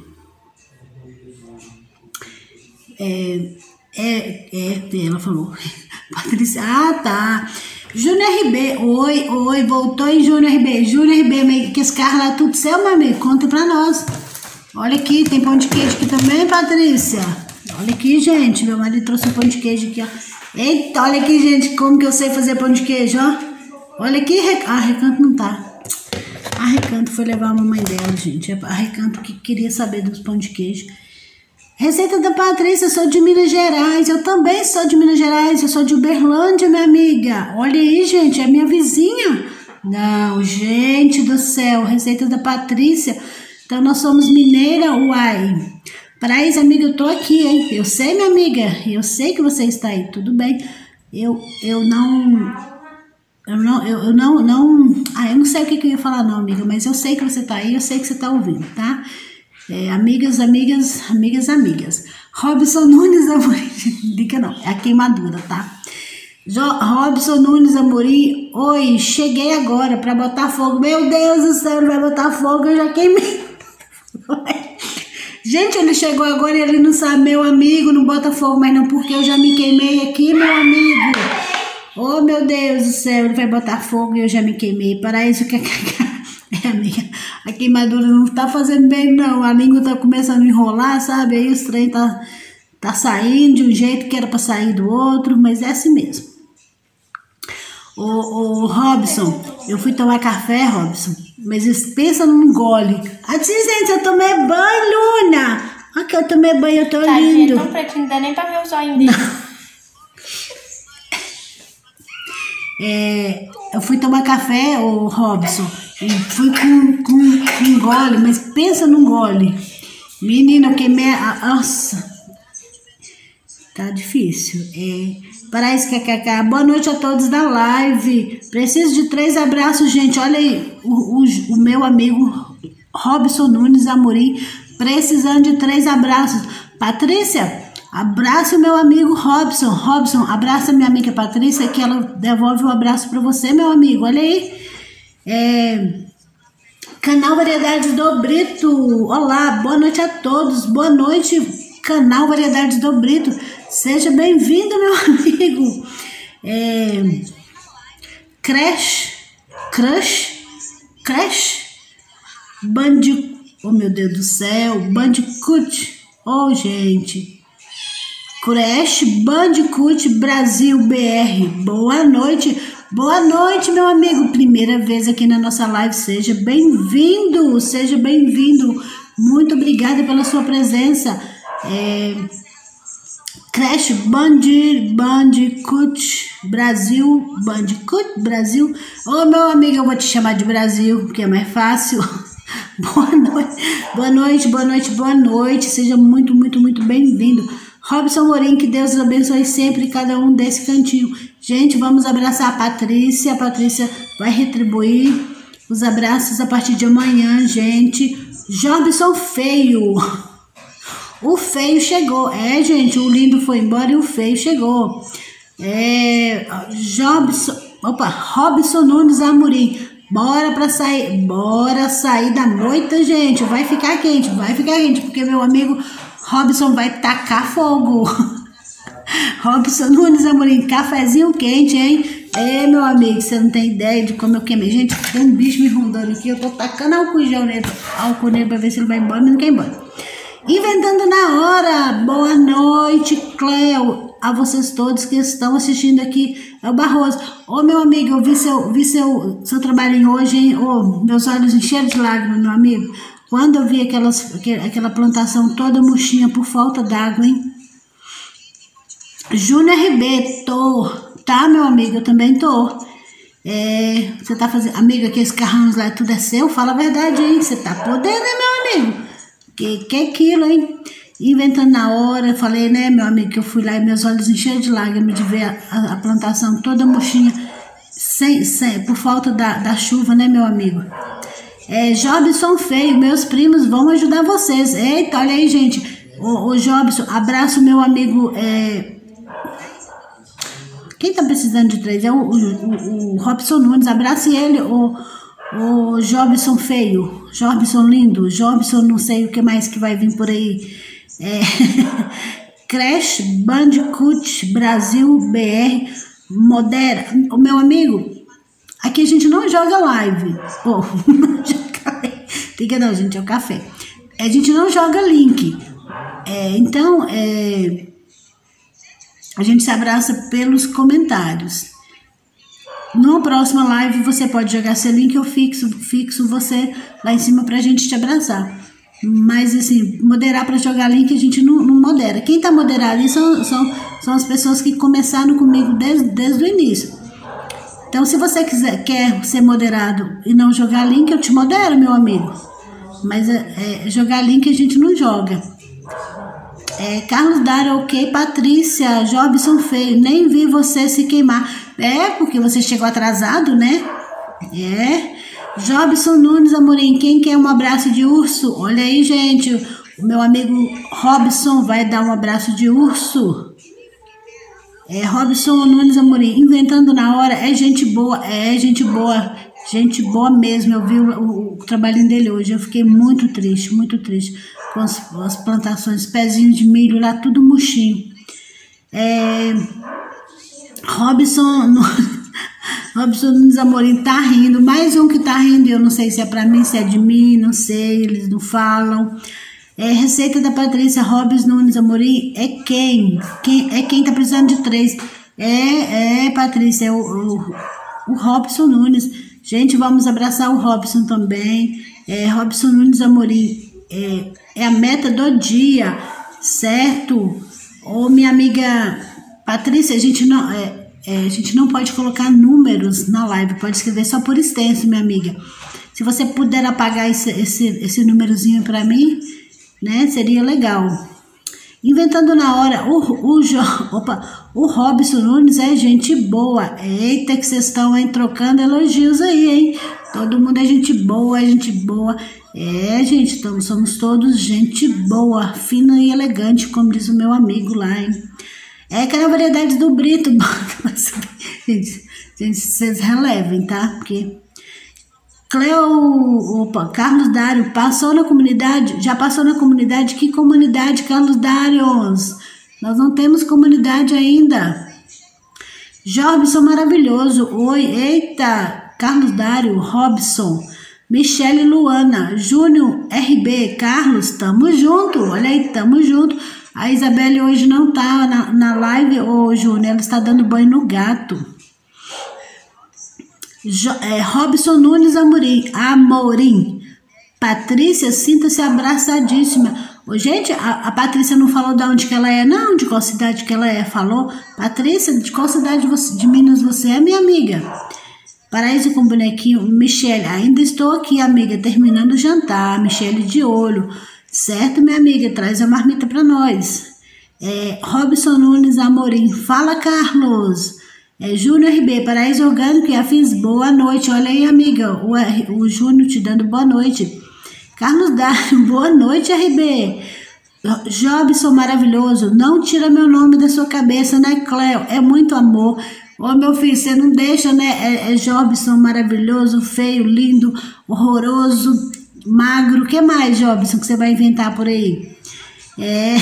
É, é, é, ela falou. Patrícia, ah, tá. Júnior R B, oi, oi, voltou em Júnior R B. Júnior R B, que esse carro lá é tudo seu, meu amigo, conta pra nós. Olha aqui, tem pão de queijo aqui também, Patrícia. Olha aqui, gente, meu marido trouxe um pão de queijo aqui, ó. Eita, olha aqui, gente, como que eu sei fazer pão de queijo, ó. Olha aqui, ah, Recanto não tá. A Recanto foi levar a mamãe dela, gente. A Recanto que queria saber dos pão de queijo. Receita da Patrícia, eu sou de Minas Gerais. Eu também sou de Minas Gerais. Eu sou de Uberlândia, minha amiga. Olha aí, gente, é minha vizinha. Não, gente do céu. Receita da Patrícia. Então, nós somos mineira, uai. Paraíso, amiga, eu tô aqui, hein? Eu sei, minha amiga. Eu sei que você está aí. Tudo bem. Eu, eu não... Eu não, eu, eu não, não... Ah, eu não sei o que, que eu ia falar não, amiga. Mas eu sei que você tá aí. Eu sei que você tá ouvindo, tá? É, amigas, amigas, amigas, amigas. Robson Nunes Amorim, dica não, é a queimadura, tá? Jo, Robson Nunes Amorim, oi, cheguei agora pra botar fogo. Meu Deus do céu, ele vai botar fogo, eu já queimei. Gente, ele chegou agora e ele não sabe, meu amigo, não bota fogo mais não, porque eu já me queimei aqui, meu amigo. Oh, meu Deus do céu, ele vai botar fogo e eu já me queimei. Para isso que é, amiga. A queimadura não tá fazendo bem, não. A língua tá começando a enrolar, sabe? Aí os trem tá, tá saindo de um jeito que era pra sair do outro, mas é assim mesmo. Ô, ô Robson, eu fui tomar café, Robson, mas pensa num gole. Assim, gente, eu tomei banho, Luna. Aqui, eu tomei banho, eu tô
tá,
lindo.
Tá, tão pretinho, não dá nem pra ver o zóio dele.
É, eu fui tomar café, ô Robson, e fui com, com, com um gole, mas pensa num gole. Menina, eu queimei a... Nossa, tá difícil. É, Paraíso Kkk, boa noite a todos da live. Preciso de três abraços, gente. Olha aí, o, o, o meu amigo Robson Nunes Amorim, precisando de três abraços. Patrícia... Abraça o meu amigo Robson. Robson, abraça minha amiga Patrícia, que ela devolve o um abraço para você, meu amigo. Olha aí. É... Canal Variedades do Brito. Olá, boa noite a todos. Boa noite, Canal Variedades do Brito. Seja bem-vindo, meu amigo. É... Crash. Crush. Crash. Bandicoot. Oh, meu Deus do céu. Bandicoot. Oh, gente. Crash Bandicoot Brasil B R, boa noite, boa noite, meu amigo, primeira vez aqui na nossa live, seja bem-vindo, seja bem-vindo, muito obrigada pela sua presença. é, Crash Bandi, Bandicoot Brasil, Bandicoot Brasil, ô meu amigo, eu vou te chamar de Brasil, que é mais fácil. Boa noite, boa noite, boa noite, boa noite, seja muito, muito, muito bem-vindo. Robson Morim, que Deus abençoe sempre cada um desse cantinho. Gente, vamos abraçar a Patrícia. A Patrícia vai retribuir os abraços a partir de amanhã, gente. Jobson Feio. O feio chegou. É, gente, o lindo foi embora e o feio chegou. É, Jobson, opa, Robson Nunes Amorim. Bora pra sair, bora sair da moita, gente. Vai ficar quente, vai ficar quente, porque meu amigo... Robson vai tacar fogo. Robson Nunes Amorim, cafezinho quente, hein? É, meu amigo, você não tem ideia de como eu queimei. Gente, tem um bicho me rondando aqui. Eu tô tacando álcool em gel nele, álcool nele pra ver se ele vai embora, mas não quer ir embora. Inventando na hora. Boa noite, Cleo. A vocês todos que estão assistindo aqui. É o Barroso. Ô, meu amigo, eu vi seu, vi seu, seu trabalho hoje, hein? Ô, meus olhos encheram de lágrimas, meu amigo. Quando eu vi aquelas, aquela plantação toda murchinha por falta d'água, hein? Júnior R B, tô. Tá, meu amigo? Eu também tô. É, você tá fazendo... Amigo, aqueles carrões lá, tudo é seu? Fala a verdade, hein? Você tá podendo, né, meu amigo? Que que é aquilo, hein? Inventando na hora, eu falei, né, meu amigo, que eu fui lá e meus olhos encheram de lágrimas de ver a, a, a plantação toda murchinha, sem, sem, por falta da, da chuva, né, meu amigo? É, Jobson Feio, meus primos vão ajudar vocês. Eita, olha aí, gente. Ô, ô Jobson, abraço meu amigo. É... Quem tá precisando de três? É o, o, o, o Robson Nunes. Abrace ele, o, o Jobson Feio. Jobson lindo. Jobson, não sei o que mais que vai vir por aí. É... Crash Bandicoot Brasil B R. Modera. O meu amigo. Aqui a gente não joga live. Oh, não joga... Fica não, gente, é o café. A gente não joga link. É, então, é... a gente se abraça pelos comentários. Na próxima live você pode jogar seu link, eu fixo, fixo você lá em cima pra gente te abraçar. Mas, assim, moderar para jogar link a gente não, não modera. Quem tá moderado ali são, são, são as pessoas que começaram comigo desde, desde o início. Então, se você quiser, quer ser moderado e não jogar link, eu te modero, meu amigo. Mas é, é, jogar link a gente não joga. É, Carlos Dário, ok. Patrícia, Jobson feio, nem vi você se queimar. É, porque você chegou atrasado, né? É. Jobson Nunes Amorim, quem quer um abraço de urso? Olha aí, gente, o meu amigo Robson vai dar um abraço de urso. É, Robson Nunes Amorim, inventando na hora, é gente boa, é gente boa, gente boa mesmo. Eu vi o, o, o trabalhinho dele hoje, eu fiquei muito triste, muito triste, com as, as plantações, pezinhos de milho lá, tudo murchinho. É, Robson Nunes... Robson Nunes Amorim tá rindo, mais um que tá rindo, eu não sei se é pra mim, se é de mim, não sei, eles não falam. É, receita da Patrícia, Robson Nunes Amorim, é quem? quem? É quem tá precisando de três. É, é Patrícia, é o, o, o Robson Nunes. Gente, vamos abraçar o Robson também. É, Robson Nunes Amorim, é, é a meta do dia, certo? Ô, minha amiga Patrícia, a gente não... É, É, a gente não pode colocar números na live, pode escrever só por extenso, minha amiga. Se você puder apagar esse, esse, esse númerozinho para mim, né, seria legal. Inventando na hora, o, o, opa, o Robson Nunes é gente boa. Eita, que vocês estão aí trocando elogios aí, hein? Todo mundo é gente boa, é gente boa. É, gente, então, somos todos gente boa, fina e elegante, como diz o meu amigo lá, hein? É que é a variedade do Brito. gente, gente, vocês relevem, tá? Porque Cleo, opa, Carlos Dário, passou na comunidade? Já passou na comunidade? Que comunidade, Carlos Dários? Nós não temos comunidade ainda. Jobson maravilhoso. Oi, eita, Carlos Dário, Robson, Michele Luana, Júnior R B, Carlos, tamo junto. Olha aí, tamo junto. A Isabelle hoje não tá na, na live, ô Júnior, ela está dando banho no gato. Jo, é, Robson Nunes Amorim, Amorim. Patrícia, sinta-se abraçadíssima. Ô, gente, a, a Patrícia não falou de onde que ela é, não, de qual cidade que ela é. Falou, Patrícia, de qual cidade você, de Minas você é, minha amiga? Paraíso com bonequinho, Michele, ainda estou aqui, amiga, terminando o jantar, Michele de olho. Certo, minha amiga? Traz a marmita para nós. É, Robson Nunes Amorim. Fala, Carlos. É, Júnior R B, Paraíso Orgânico e Afins. Boa noite. Olha aí, amiga. O, o Júnior te dando boa noite. Carlos Dário, boa noite, R B. Jobson maravilhoso. Não tira meu nome da sua cabeça, né, Cleo? É muito amor. Ô, meu filho, você não deixa, né? É, é Jobson maravilhoso, feio, lindo, horroroso, magro. O que mais, Jobson, que você vai inventar por aí? É,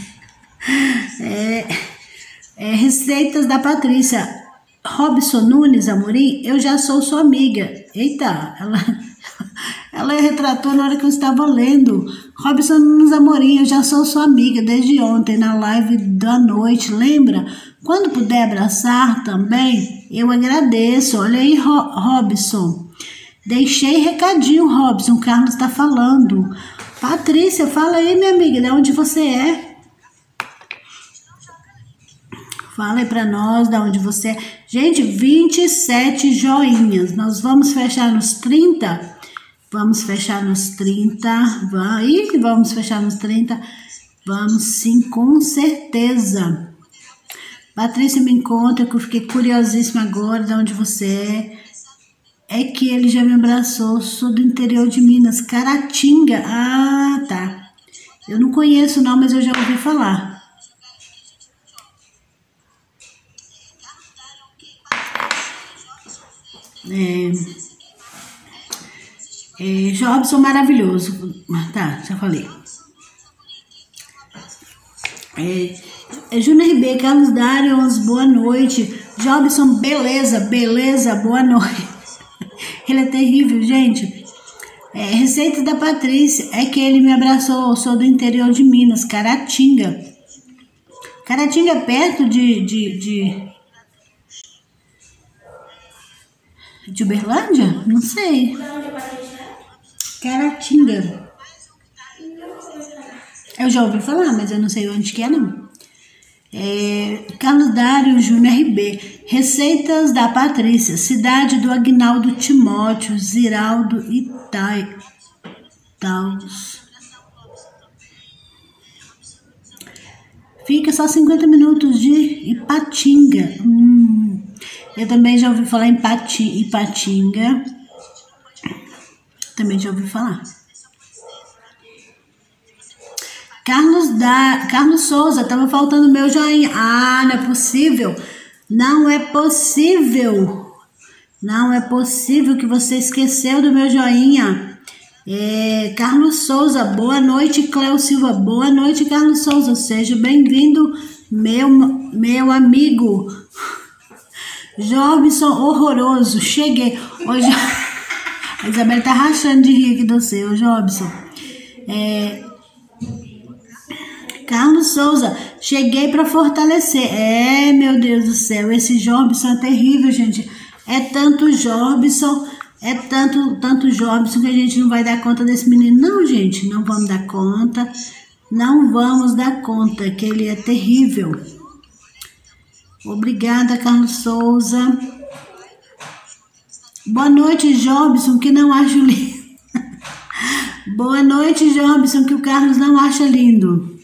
é, é receitas da Patrícia. Robson Nunes Amorim, eu já sou sua amiga. Eita, ela, ela retratou na hora que eu estava lendo. Robson Nunes Amorim, eu já sou sua amiga desde ontem na live da noite, lembra? Quando puder abraçar também, eu agradeço. Olha aí, Ro Robson. Deixei recadinho, Robson, o Carlos está falando. Patrícia, fala aí, minha amiga, de onde você é? Fala aí pra nós de onde você é. Gente, vinte e sete joinhas. Nós vamos fechar nos trinta? Vamos fechar nos trinta. Vai, vamos fechar nos trinta. Vamos sim, com certeza. Patrícia, me encontra, que eu fiquei curiosíssima agora de onde você é. É que ele já me abraçou, sou do interior de Minas, Caratinga. Ah, tá. Eu não conheço não, mas eu já ouvi falar. É, é, Jobson maravilhoso. Tá, já falei. É, é Júnior R B, Carlos Dários, boa noite. Jobson, beleza, beleza, boa noite. Ele é terrível, gente. É, receita da Patrícia é que ele me abraçou. Eu sou do interior de Minas, Caratinga. Caratinga é perto de, de, de, de Uberlândia? Não sei. Caratinga. Eu já ouvi falar, mas eu não sei onde que é, não. É, Carlos Dário Júnior R B. Receitas da Patrícia. Cidade do Agnaldo Timóteo, Ziraldo e Taus. Fica só cinquenta minutos de Ipatinga. Hum, eu também já ouvi falar em Pati, Ipatinga. Também já ouvi falar. Carlos, da, Carlos Souza, tava faltando meu joinha. Ah, não é possível. Não é possível. Não é possível que você esqueceu do meu joinha. É, Carlos Souza, boa noite, Cléo Silva. Boa noite, Carlos Souza. Seja bem-vindo, meu, meu amigo. Jobson horroroso. Cheguei. Hoje a Isabela tá rachando de rir aqui do seu, Jobson. É... Carlos Souza, cheguei para fortalecer. É, meu Deus do céu, esse Jobson é terrível, gente. É tanto Jobson, é tanto, tanto Jobson que a gente não vai dar conta desse menino. Não, gente, não vamos dar conta. Não vamos dar conta, que ele é terrível. Obrigada, Carlos Souza. Boa noite, Jobson, que não acho lindo. Boa noite, Jobson, que o Carlos não acha lindo.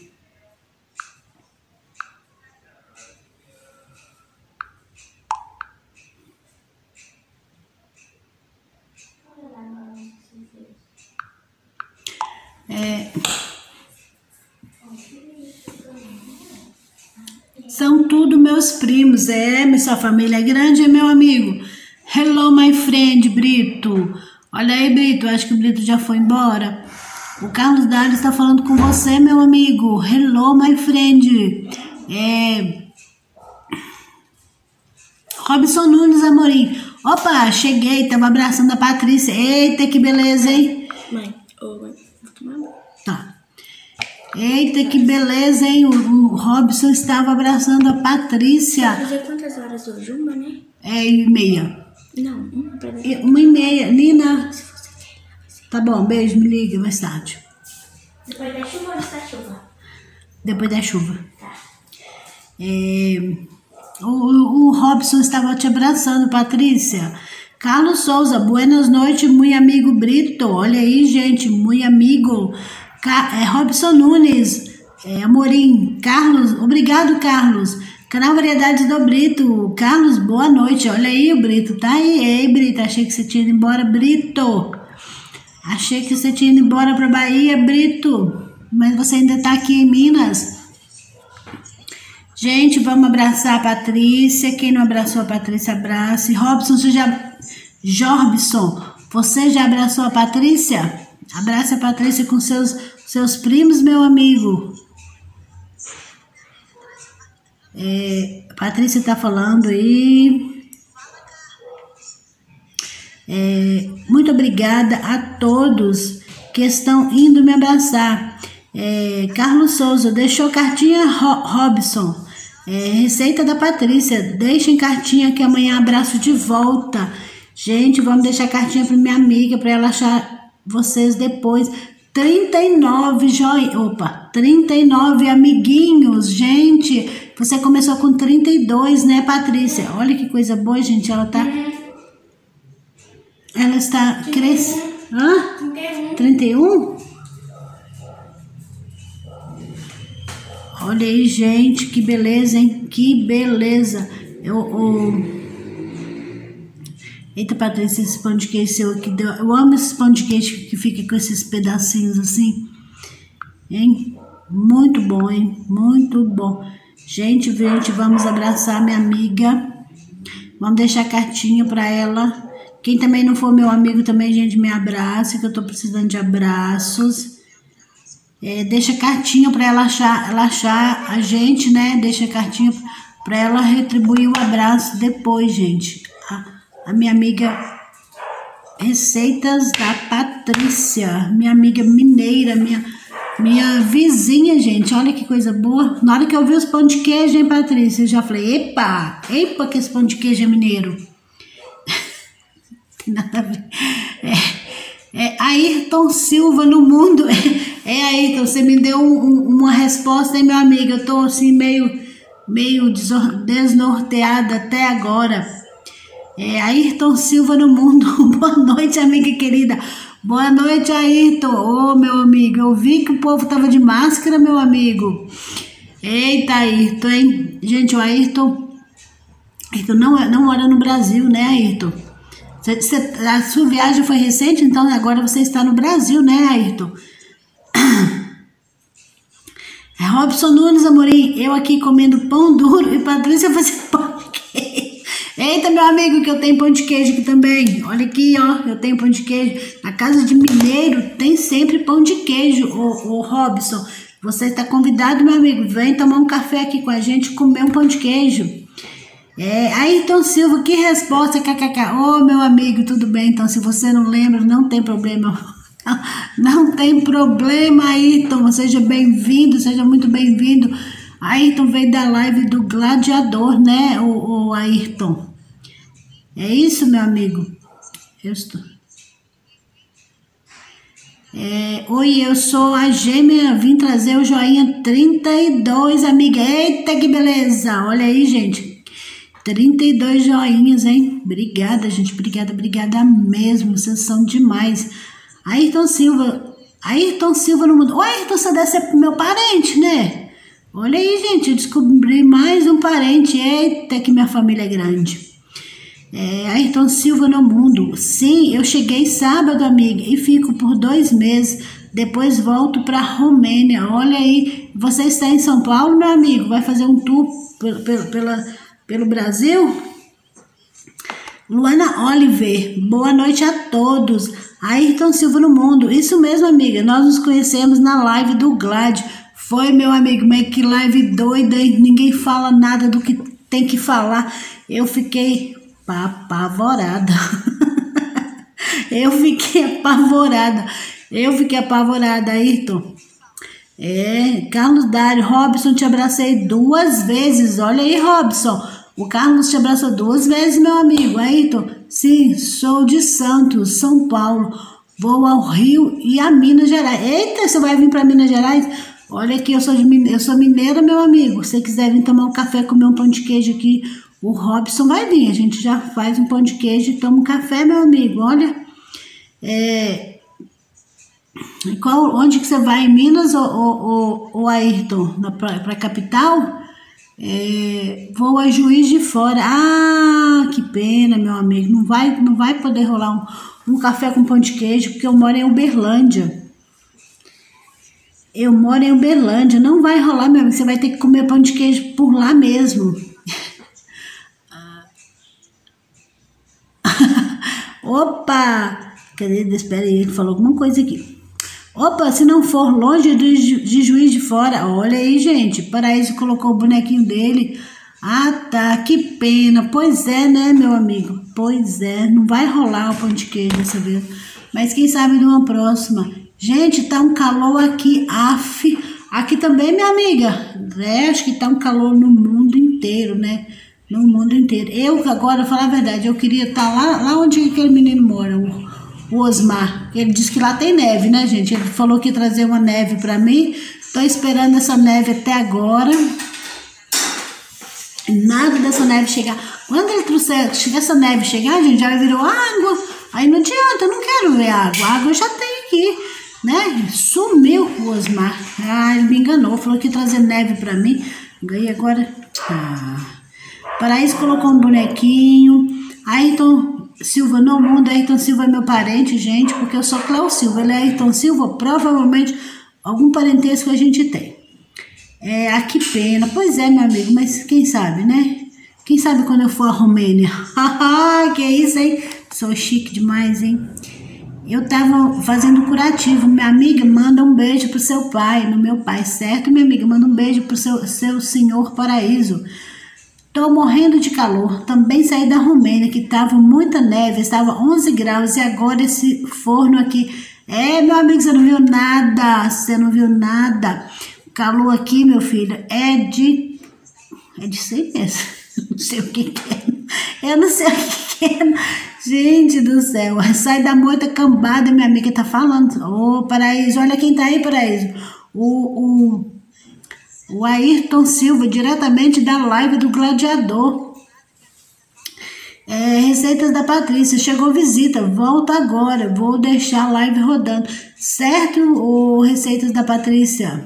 É, são tudo meus primos. É, sua família é grande, é meu amigo. Hello, my friend, Brito. Olha aí, Brito, acho que o Brito já foi embora. O Carlos Dário está falando com você, meu amigo. Hello, my friend. É, Robson Nunes Amorim. Opa, cheguei, tava abraçando a Patrícia. Eita, que beleza, hein?
Mãe, ô, mãe.
Tá. Eita, que beleza, hein? O, o Robson estava abraçando a Patrícia.
Fazer quantas horas hoje? Uma, né?
É, e meia.
Não, uma pra
E, uma e meia. Nina. Tá bom, beijo, me liga mais tarde.
Depois da chuva ou antes da chuva?
Depois da chuva.
Tá.
É, o, o, o Robson estava te abraçando, Patrícia. Carlos Souza, buenas noites, muito amigo Brito. Olha aí, gente, muito amigo. Ca é, Robson Nunes, é, Amorim, Carlos, obrigado, Carlos. Canal Variedades do Brito. Carlos, boa noite. Olha aí, o Brito tá aí. Ei, Brito, achei que você tinha ido embora, Brito. Achei que você tinha ido embora pra Bahia, Brito. Mas você ainda tá aqui em Minas. Gente, vamos abraçar a Patrícia. Quem não abraçou a Patrícia, abrace. Robson, você já... Jorbson, você já abraçou a Patrícia? Abraça a Patrícia com seus, seus primos, meu amigo. É, a Patrícia tá falando aí. É, muito obrigada a todos que estão indo me abraçar. É, Carlos Souza, deixou cartinha, Ro Robson. É, receita da Patrícia, deixem cartinha que amanhã abraço de volta. Gente, vamos deixar cartinha para minha amiga, para ela achar vocês depois. trinta e nove joinha. Opa, trinta e nove amiguinhos. Gente, você começou com trinta e dois, né, Patrícia? Olha que coisa boa, gente. Ela tá... Ela está crescendo. Hã? trinta e um? Olha aí, gente, que beleza, hein? Que beleza. Eu... eu... Eita, Patrícia, esse pão de queijo seu aqui deu... Eu amo esse pão de queijo que fica com esses pedacinhos assim. Hein? Muito bom, hein? Muito bom. Gente, gente, vamos abraçar minha amiga. Vamos deixar cartinha pra ela. Quem também não for meu amigo também, gente, me abraça, que eu tô precisando de abraços. É, deixa cartinha pra ela achar, ela achar a gente, né? Deixa cartinha pra ela retribuir o abraço depois, gente. A, a minha amiga Receitas da Patrícia, minha amiga mineira, minha, minha vizinha, gente. Olha que coisa boa. Na hora que eu vi os pão de queijo, hein, Patrícia, eu já falei, epa, epa, que esse pão de queijo é mineiro. Nada a ver. É, é, Ayrton Silva no mundo. É aí, então você me deu um, um, uma resposta, hein, meu amigo? Eu tô assim meio, meio desnorteada até agora. É, Ayrton Silva no mundo. Boa noite, amiga querida. Boa noite, Ayrton. Ô, oh, meu amigo, eu vi que o povo tava de máscara, meu amigo. Eita, Ayrton, hein? Gente, o Ayrton, Ayrton não, não mora no Brasil, né, Ayrton? Cê, cê, a sua viagem foi recente, então agora você está no Brasil, né, Ayrton? Robson Nunes Amorim, eu aqui comendo pão duro e Patrícia fazendo pão de queijo. Eita, meu amigo, que eu tenho pão de queijo aqui também. Olha aqui, ó, eu tenho pão de queijo. Na casa de mineiro tem sempre pão de queijo, ô, ô Robson. Você está convidado, meu amigo, vem tomar um café aqui com a gente, comer um pão de queijo. É, Ayrton Silva, que resposta, kkk. Ô, oh, meu amigo, tudo bem? Então, se você não lembra, não tem problema. Não tem problema, Ayrton. Seja bem-vindo, seja muito bem-vindo. Ayrton veio da live do Gladiador, né, o, o Ayrton? É isso, meu amigo? Eu estou... É, oi, eu sou a gêmea, vim trazer o joinha trinta e dois, amiga. Eita, que beleza! Olha aí, gente. trinta e dois joinhas, hein? Obrigada, gente. Obrigada, obrigada mesmo. Vocês são demais. Ayrton Silva. Ayrton Silva no mundo. Ô, Ayrton, você deve ser meu parente, né? Olha aí, gente. Eu descobri mais um parente. Eita, que minha família é grande. É, Ayrton Silva no mundo. Sim, eu cheguei sábado, amiga, e fico por dois meses. Depois volto para Romênia. Olha aí. Você está em São Paulo, meu amigo? Vai fazer um tour pelo, pela, pelo Brasil? Luana Oliver. Boa noite a todos. Ayrton Silva no mundo. Isso mesmo, amiga. Nós nos conhecemos na live do Glad. Foi, meu amigo, mas que live doida, hein? Ninguém fala nada do que tem que falar. Eu fiquei apavorada. Eu fiquei apavorada. Eu fiquei apavorada, Ayrton. É, Carlos Dário. Robson, te abracei duas vezes. Olha aí, Robson. O Carlos te abraçou duas vezes, meu amigo. Ayrton, sim, sou de Santos, São Paulo. Vou ao Rio e a Minas Gerais. Eita, você vai vir para Minas Gerais? Olha aqui, eu sou, de, eu sou mineira, meu amigo. Se você quiser vir tomar um café, comer um pão de queijo aqui, o Robson vai vir. A gente já faz um pão de queijo e toma um café, meu amigo. Olha, é... Qual, onde que você vai? Em Minas ou, ou, ou, ou Ayrton? Para a capital? É, vou a Juiz de Fora. Ah, que pena, meu amigo. Não vai, não vai poder rolar um, um café com pão de queijo, porque eu moro em Uberlândia. Eu moro em Uberlândia. Não vai rolar, meu amigo. Você vai ter que comer pão de queijo por lá mesmo. Opa! Cadê? Espera aí, ele falou alguma coisa aqui. Opa, se não for longe de, de Juiz de Fora. Olha aí, gente. Paraíso colocou o bonequinho dele. Ah, tá. Que pena. Pois é, né, meu amigo? Pois é. Não vai rolar o pão de queijo dessa vez. Mas quem sabe numa próxima. Gente, tá um calor aqui. Af. Aqui também, minha amiga. É, acho que tá um calor no mundo inteiro, né? No mundo inteiro. Eu, agora, falar a verdade, eu queria estar lá, lá onde aquele menino mora, o O Osmar. Ele disse que lá tem neve, né, gente? Ele falou que ia trazer uma neve pra mim. Tô esperando essa neve até agora. Nada dessa neve chegar. Quando ele trouxer, chegar essa neve chegar, gente, já virou água. Aí não adianta, eu não quero ver água. A água eu já tenho aqui, né? Sumiu o Osmar. Ah, ele me enganou. Falou que ia trazer neve pra mim. Ganhei agora. Ah. Paraíso colocou um bonequinho. Ayrton Silva no mundo. Ayrton Silva é meu parente, gente, porque eu sou Cléo Silva. Ele é Ayrton Silva, provavelmente algum parentesco a gente tem. É, ah, que pena. Pois é, meu amigo, mas quem sabe, né? Quem sabe quando eu for à Romênia? Que isso, hein? Sou chique demais, hein? Eu tava fazendo curativo. Minha amiga, manda um beijo pro seu pai, no meu pai, certo? Minha amiga, manda um beijo pro seu, seu senhor Paraíso. Tô morrendo de calor. Também saí da Romênia, que tava muita neve, estava onze graus, e agora esse forno aqui. É, meu amigo, você não viu nada, você não viu nada. O calor aqui, meu filho, é de... É de seis meses. Não sei o que que é. Eu não sei o que que é. Gente do céu, sai da moita cambada, minha amiga tá falando. Ô, oh, Paraíso, olha quem tá aí, Paraíso. O, o, o Ayrton Silva, diretamente da live do Gladiador. É, receitas da Patrícia, chegou visita, volta agora, vou deixar a live rodando. Certo, o Receitas da Patrícia?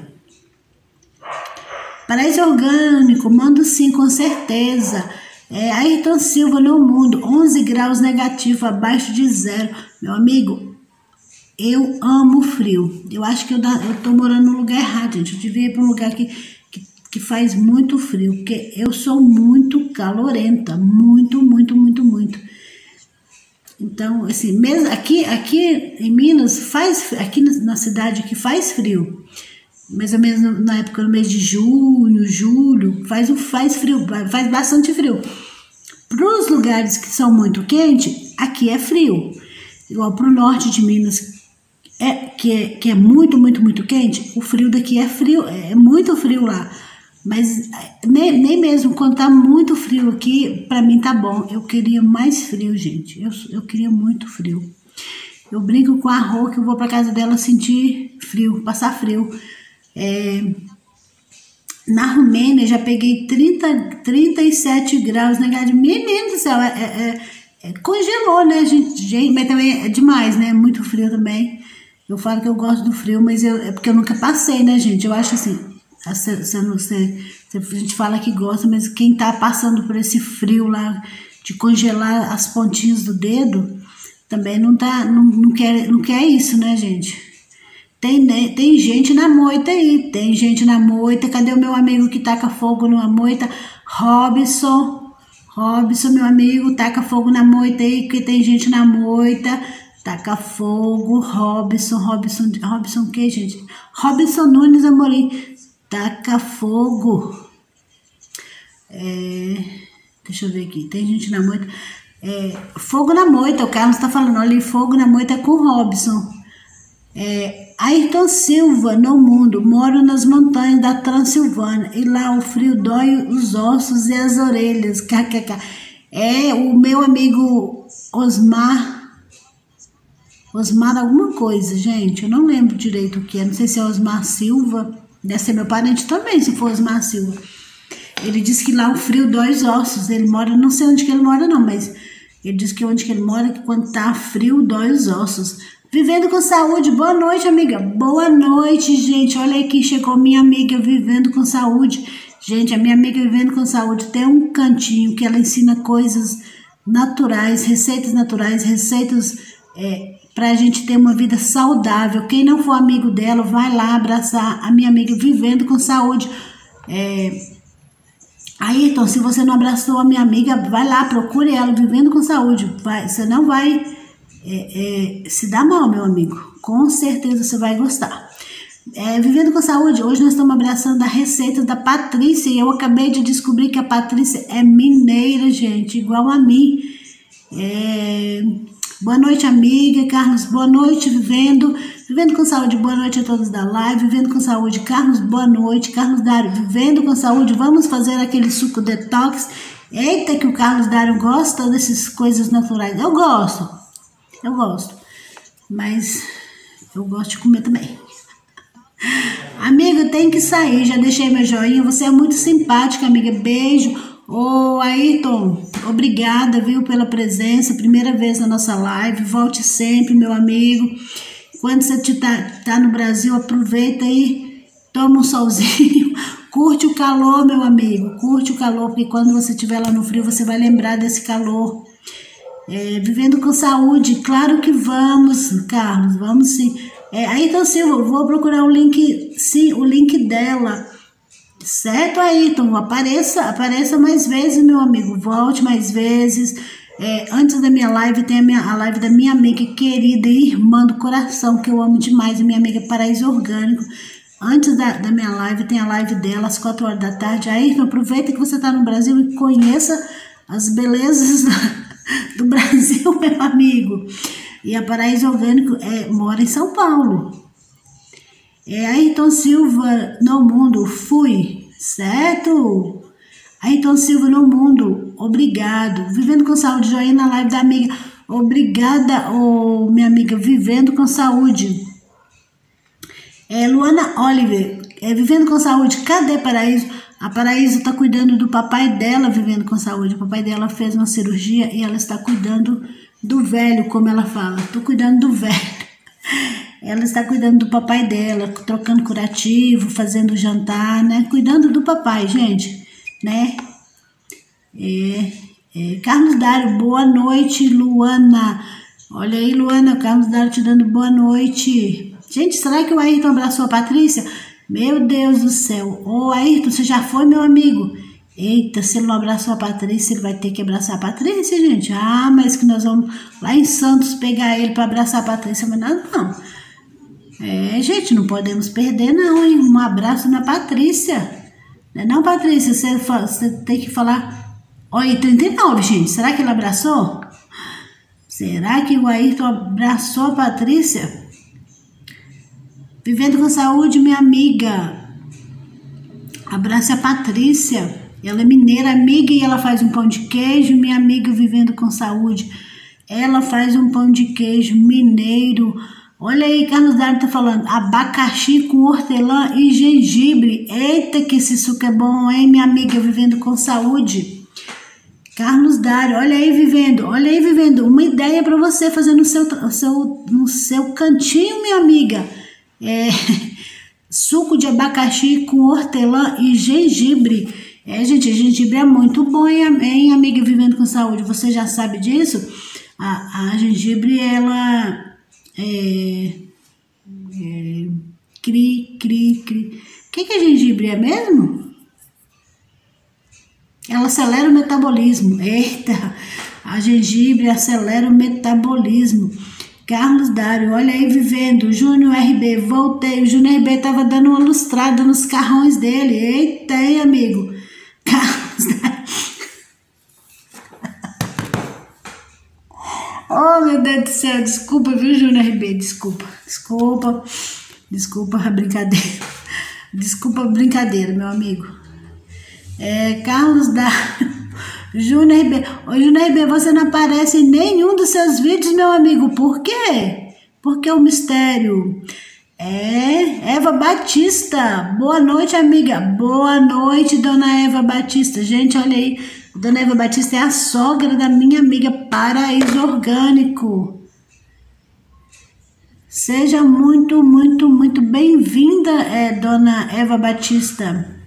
Paraíso orgânico, mando sim, com certeza. É, Ayrton Silva no mundo, onze graus negativo, abaixo de zero. Meu amigo, eu amo frio. Eu acho que eu, eu tô morando no lugar errado, gente. Eu devia ir para um lugar que, que, que faz muito frio, porque eu sou muito calorenta, muito, muito, muito, muito. Então, assim, mesmo aqui, aqui em Minas, faz, aqui na cidade que faz frio. Mais ou menos na época, no mês de junho, julho, faz, faz frio, faz bastante frio. Para os lugares que são muito quentes, aqui é frio. Igual para o norte de Minas, é, que, é, que é muito, muito, muito quente, o frio daqui é frio, é muito frio lá. Mas nem, nem mesmo quando tá muito frio aqui, para mim tá bom. Eu queria mais frio, gente. Eu, eu queria muito frio. Eu brinco com a Rô que eu vou para casa dela sentir frio, passar frio. É, na Romênia já peguei trinta, trinta e sete graus negativo. Menino do céu, é, é, é, congelou, né, gente? gente? Mas também é demais, né? Muito frio também. Eu falo que eu gosto do frio, mas eu, é porque eu nunca passei, né, gente? Eu acho assim, você, você, a gente fala que gosta, mas quem tá passando por esse frio lá, de congelar as pontinhas do dedo, também não, tá, não, não, quer, não quer isso, né, gente? Tem, tem gente na moita aí, tem gente na moita. Cadê o meu amigo que taca fogo numa moita? Robson, Robson, meu amigo, taca fogo na moita aí, porque tem gente na moita. Taca fogo, Robson, Robson, Robson o que, gente? Robson Nunes Amorim, taca fogo. É, deixa eu ver aqui, tem gente na moita. É, fogo na moita, o Carlos tá falando, olha, fogo na moita com o Robson. É, Ayrton Silva, no mundo, moro nas montanhas da Transilvânia e lá o frio dói os ossos e as orelhas. É o meu amigo Osmar, Osmar alguma coisa, gente, eu não lembro direito o que é, não sei se é Osmar Silva, deve ser meu parente também, se for Osmar Silva. Ele disse que lá o frio dói os ossos, ele mora, não sei onde que ele mora não, mas ele disse que onde que ele mora, que quando tá frio dói os ossos. Vivendo com Saúde, boa noite, amiga. Boa noite, gente. Olha aí que chegou minha amiga Vivendo com Saúde. Gente, a minha amiga Vivendo com Saúde tem um cantinho que ela ensina coisas naturais, receitas naturais, receitas é, para a gente ter uma vida saudável. Quem não for amigo dela, vai lá abraçar a minha amiga Vivendo com Saúde. É, Ayrton, se você não abraçou a minha amiga, vai lá, procure ela, Vivendo com Saúde. Vai, você não vai... É, é, se dá mal, meu amigo, com certeza você vai gostar. É, Vivendo com Saúde, hoje nós estamos abraçando a receita da Patrícia e eu acabei de descobrir que a Patrícia é mineira, gente, igual a mim. É, boa noite, amiga. Carlos, boa noite, Vivendo. Vivendo com Saúde, boa noite a todos da live. Vivendo com Saúde, Carlos, boa noite. Carlos Dário, Vivendo com Saúde, vamos fazer aquele suco detox. Eita, que o Carlos Dário gosta dessas coisas naturais. Eu gosto. Eu gosto, mas eu gosto de comer também. Amiga, tem que sair, já deixei meu joinha, você é muito simpática, amiga, beijo. Ô, Ayrton, obrigada, viu, pela presença, primeira vez na nossa live, volte sempre, meu amigo. Quando você tá, tá no Brasil, aproveita aí, toma um solzinho, curte o calor, meu amigo, curte o calor, porque quando você estiver lá no frio, você vai lembrar desse calor. É, Vivendo com Saúde, claro que vamos, Carlos, vamos sim. É, Ayrton Silva, vou procurar o link, sim, o link dela, certo, Ayrton? Apareça, apareça mais vezes, meu amigo, volte mais vezes. É, antes da minha live, tem a, minha, a live da minha amiga querida e irmã do coração, que eu amo demais, a minha amiga Paraíso Orgânico. Antes da, da minha live, tem a live dela às quatro horas da tarde. Ayrton, aproveita que você está no Brasil e conheça as belezas do Brasil, meu amigo. E a Paraíso Orgânico é, mora em São Paulo. É, Ayrton Silva no mundo, fui, certo? Ayrton Silva no mundo, obrigado. Vivendo com Saúde, joinha na live da amiga. Obrigada, oh, minha amiga, Vivendo com Saúde. É, Luana Oliver, é, Vivendo com Saúde, cadê Paraíso? A Paraíso está cuidando do papai dela, Vivendo com Saúde. O papai dela fez uma cirurgia e ela está cuidando do velho, como ela fala. Estou cuidando do velho. Ela está cuidando do papai dela, trocando curativo, fazendo jantar, né? Cuidando do papai, gente, né? É, é, Carlos Dário, boa noite, Luana. Olha aí, Luana, Carlos Dário te dando boa noite. Gente, será que o Ayrton abraçou a Patrícia? Meu Deus do céu. Ô, Ayrton, você já foi, meu amigo? Eita, se ele não abraçou a Patrícia, ele vai ter que abraçar a Patrícia, gente. Ah, mas que nós vamos lá em Santos pegar ele para abraçar a Patrícia, mas nada não. É, gente, não podemos perder não, hein? Um abraço na Patrícia. Não é não, Patrícia? Você, você tem que falar... Olha, trinta e nove, gente. Será que ele abraçou? Será que o Ayrton abraçou a Patrícia? Vivendo com Saúde, minha amiga. Abraça a Patrícia. Ela é mineira, amiga, e ela faz um pão de queijo. Minha amiga Vivendo com Saúde. Ela faz um pão de queijo mineiro. Olha aí, Carlos Dário tá falando. Abacaxi com hortelã e gengibre. Eita, que esse suco é bom, hein, minha amiga Vivendo com Saúde. Carlos Dário, olha aí, Vivendo. Olha aí, Vivendo. Uma ideia para você fazer no seu, seu, no seu cantinho, minha amiga. É, suco de abacaxi com hortelã e gengibre. É, gente, gengibre é muito bom, hein, amiga Vivendo com Saúde? Você já sabe disso? A, a gengibre, ela é, é cri, cri, cri. O que, que a gengibre é mesmo? Ela acelera o metabolismo. Eita, a gengibre acelera o metabolismo. Carlos Dário, olha aí, Vivendo. Júnior R B, voltei. O Júnior R B tava dando uma lustrada nos carrões dele. Eita, hein, amigo? Carlos Dário. Oh, meu Deus do céu. Desculpa, viu, Júnior R B? Desculpa. Desculpa. Desculpa a brincadeira. Desculpa a brincadeira, meu amigo. É, Carlos Dário. Júnior R B, ô Júnior R B, você não aparece em nenhum dos seus vídeos, meu amigo, por quê? Porque é um mistério. É, Eva Batista, boa noite, amiga, boa noite, dona Eva Batista. Gente, olha aí, dona Eva Batista é a sogra da minha amiga Paraíso Orgânico. Seja muito, muito, muito bem-vinda, é, dona Eva Batista.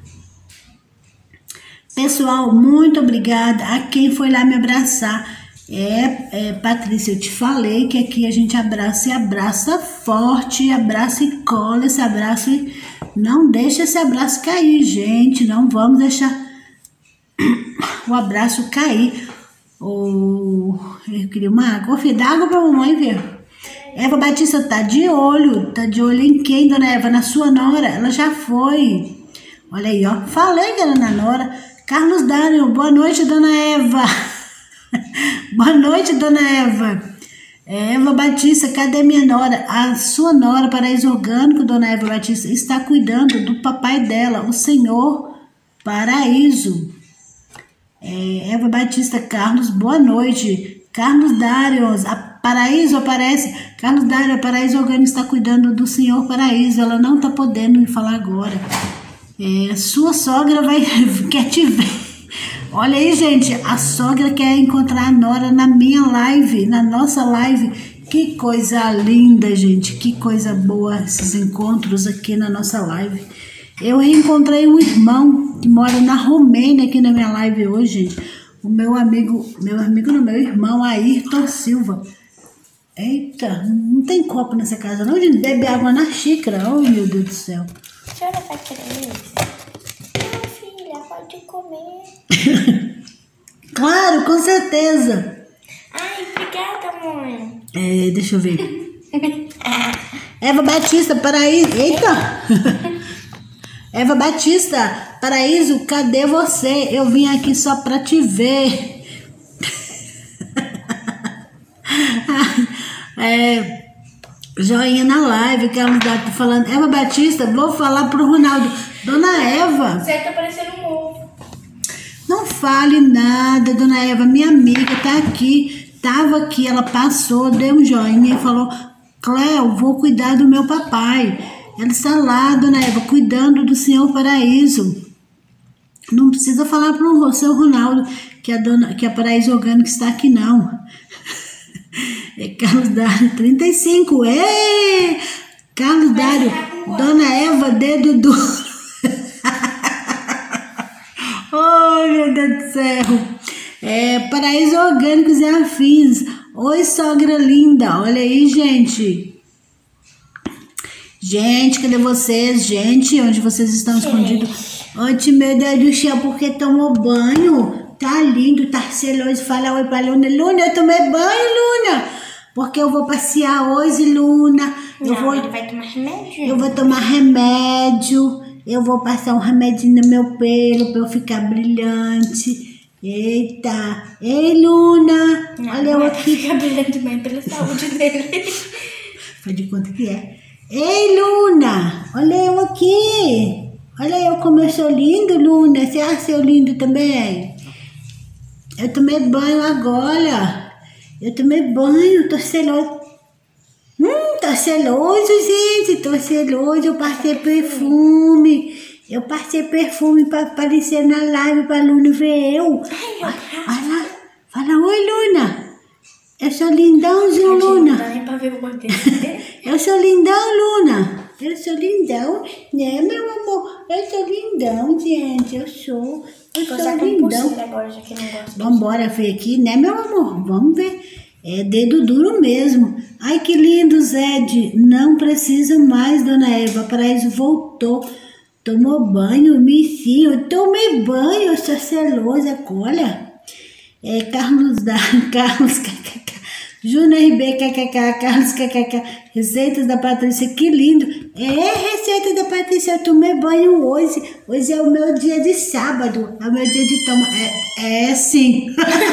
Pessoal, muito obrigada a quem foi lá me abraçar. É, é, Patrícia, eu te falei que aqui a gente abraça e abraça forte, abraça e cola esse abraço e não deixa esse abraço cair, gente. Não vamos deixar o abraço cair. Oh, eu queria uma água. Filho, dá água pra mamãe ver. Eva Batista tá de olho. Tá de olho em quem, dona Eva? Na sua nora. Ela já foi. Olha aí, ó. Falei que era na nora. Carlos Dário, boa noite, dona Eva. Boa noite, dona Eva. É, Eva Batista, cadê minha nora? A sua nora, Paraíso Orgânico, dona Eva Batista, está cuidando do papai dela, o senhor Paraíso. É, Eva Batista, Carlos, boa noite. Carlos Dário, a Paraíso aparece. Carlos Dário, a Paraíso Orgânico está cuidando do senhor Paraíso. Ela não está podendo me falar agora. É, sua sogra vai quer te ver. Olha aí, gente, a sogra quer encontrar a nora na minha live, na nossa live. Que coisa linda, gente, que coisa boa esses encontros aqui na nossa live. Eu reencontrei um irmão que mora na Romênia aqui na minha live hoje, gente. O meu amigo, meu amigo não, meu irmão, Ayrton Silva. Eita, não tem copo nessa casa não, gente, bebe água na xícara. Oh, meu Deus do céu.
A senhora vai querer isso? Não, filha, pode comer.
Claro, com certeza.
Ai, obrigada, mãe.
É, deixa eu ver. Eva Batista, Paraíso. Eita! Eva Batista, Paraíso, cadê você? Eu vim aqui só pra te ver. É... Joinha na live, que ela tá falando. Eva Batista, vou falar pro Ronaldo. Dona Eva.
Você tá parecendo um ovo.
Não fale nada, dona Eva. Minha amiga tá aqui tava aqui, ela passou, deu um joinha e falou: Cléo, vou cuidar do meu papai. Ela está lá, dona Eva, cuidando do senhor Paraíso. Não precisa falar para o seu Ronaldo que a, dona, que a Paraíso Orgânico está aqui, não. É Carlos Dário, trinta e cinco. Ê! Carlos Dário, dona Eva, dedo duro. Oh, meu Deus do céu. É, Paraíso Orgânicos e Afins. Oi, sogra linda. Olha aí, gente. Gente, cadê vocês? Gente, onde vocês estão escondidos? Ontem, meu Deus do céu, porque tomou banho? Tá lindo, tá seloso. Fala oi pra Luna. Luna, eu tomei banho, Luna. Porque eu vou passear hoje, Luna. Eu
Não,
vou,
ele vai tomar remédio.
Eu vou tomar remédio. Eu vou passar um remedinho no meu pelo pra eu ficar brilhante. Eita. Ei, Luna.
Não,
olha eu aqui.
Fica brilhante bem pela saúde dele.
Faz de conta que é. Ei, Luna. Olha eu aqui. Olha eu como eu sou lindo, Luna. Você acha eu lindo também? Eu tomei banho agora. Eu tomei banho, tô seloso. Hum, tô seloso, gente. Tô seloso. Eu passei perfume. Eu passei perfume pra aparecer na live pra Luna ver eu. Ai, olha, fala oi, Luna. Eu sou lindãozinho, Luna.
Não dá nem pra ver o bandeira.
Eu sou lindão, Luna. Eu sou lindão, né, meu amor? Eu sou lindão, gente. Eu sou. Eu
Vou
sou
usar
lindão.
agora, já que eu não gosto.
Vambora ver aqui, né, meu amor? Vamos ver. É dedo duro mesmo. Ai, que lindo, Zed. Não precisa mais, dona Eva. Paraíso voltou. Tomou banho, Missinho. Eu tomei banho, eu sou celosa. Olha. É Carlos da. Carlos K K K. Júnior R B K K K. Carlos K K K. Receitas da Patrícia. Que lindo. É, receita da Patrícia. Eu tomei banho hoje. Hoje é o meu dia de sábado. É o meu dia de tomar. É, é sim.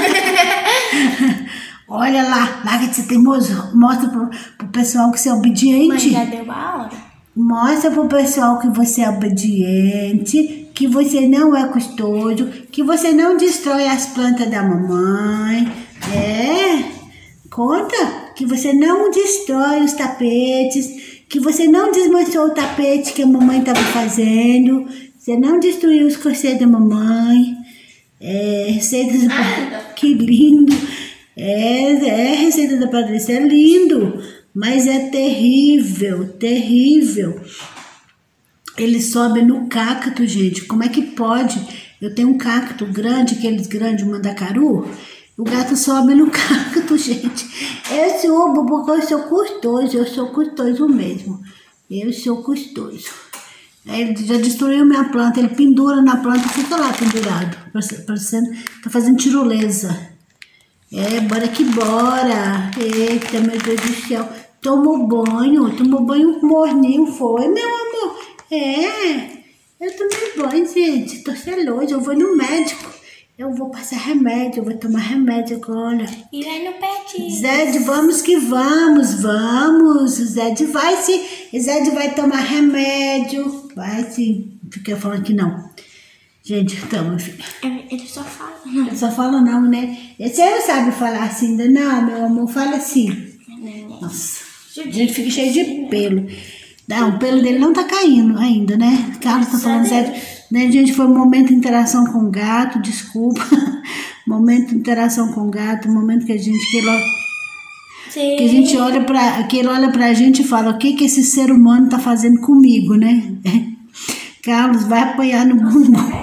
Olha lá, larga de ser teimoso. Mostra pro, pro pessoal que você é obediente.
Mas já deu a hora.
Mostra pro pessoal que você é obediente, que você não é custoso, que você não destrói as plantas da mamãe. É, conta que você não destrói os tapetes, que você não desmanchou o tapete que a mamãe estava fazendo, você não destruiu os crochês da mamãe. É, receitas do... Que lindo. É, é, receita da Patrícia é lindo, mas é terrível, terrível. Ele sobe no cacto, gente. Como é que pode? Eu tenho um cacto grande, aqueles grandes mandacaru. O gato sobe no cacto, gente. Eu subo porque eu sou custoso, eu sou custoso mesmo. Eu sou custoso. Ele já destruiu minha planta, ele pendura na planta e fica lá pendurado, parecendo, tá fazendo tirolesa. É, bora que bora. Eita, meu Deus do céu. Tomou banho, tomou banho morninho, foi, meu amor? É, eu tomei banho, gente. Tô celosa, eu vou no médico. Eu vou passar remédio, eu vou tomar remédio agora.
E vai no pet.
Zed, vamos que vamos, vamos. Zed vai sim. Zed vai tomar remédio. Vai sim. Fiquei falando que não. Gente, então, meu filho.
Ele só fala.
Ele só fala não, né? Você não sabe falar assim ainda, não, meu amor? Fala assim. Nossa, a gente fica cheio de pelo. Não, o pelo dele não tá caindo ainda, né? Carlos tá falando sério. Né, gente, foi um momento de interação com o gato, desculpa. Momento de interação com o gato, momento que a gente... Que ele,
Sim.
que a gente olha pra... Que ele olha pra gente e fala, o que que esse ser humano tá fazendo comigo, né? Carlos, vai apanhar no bumbum.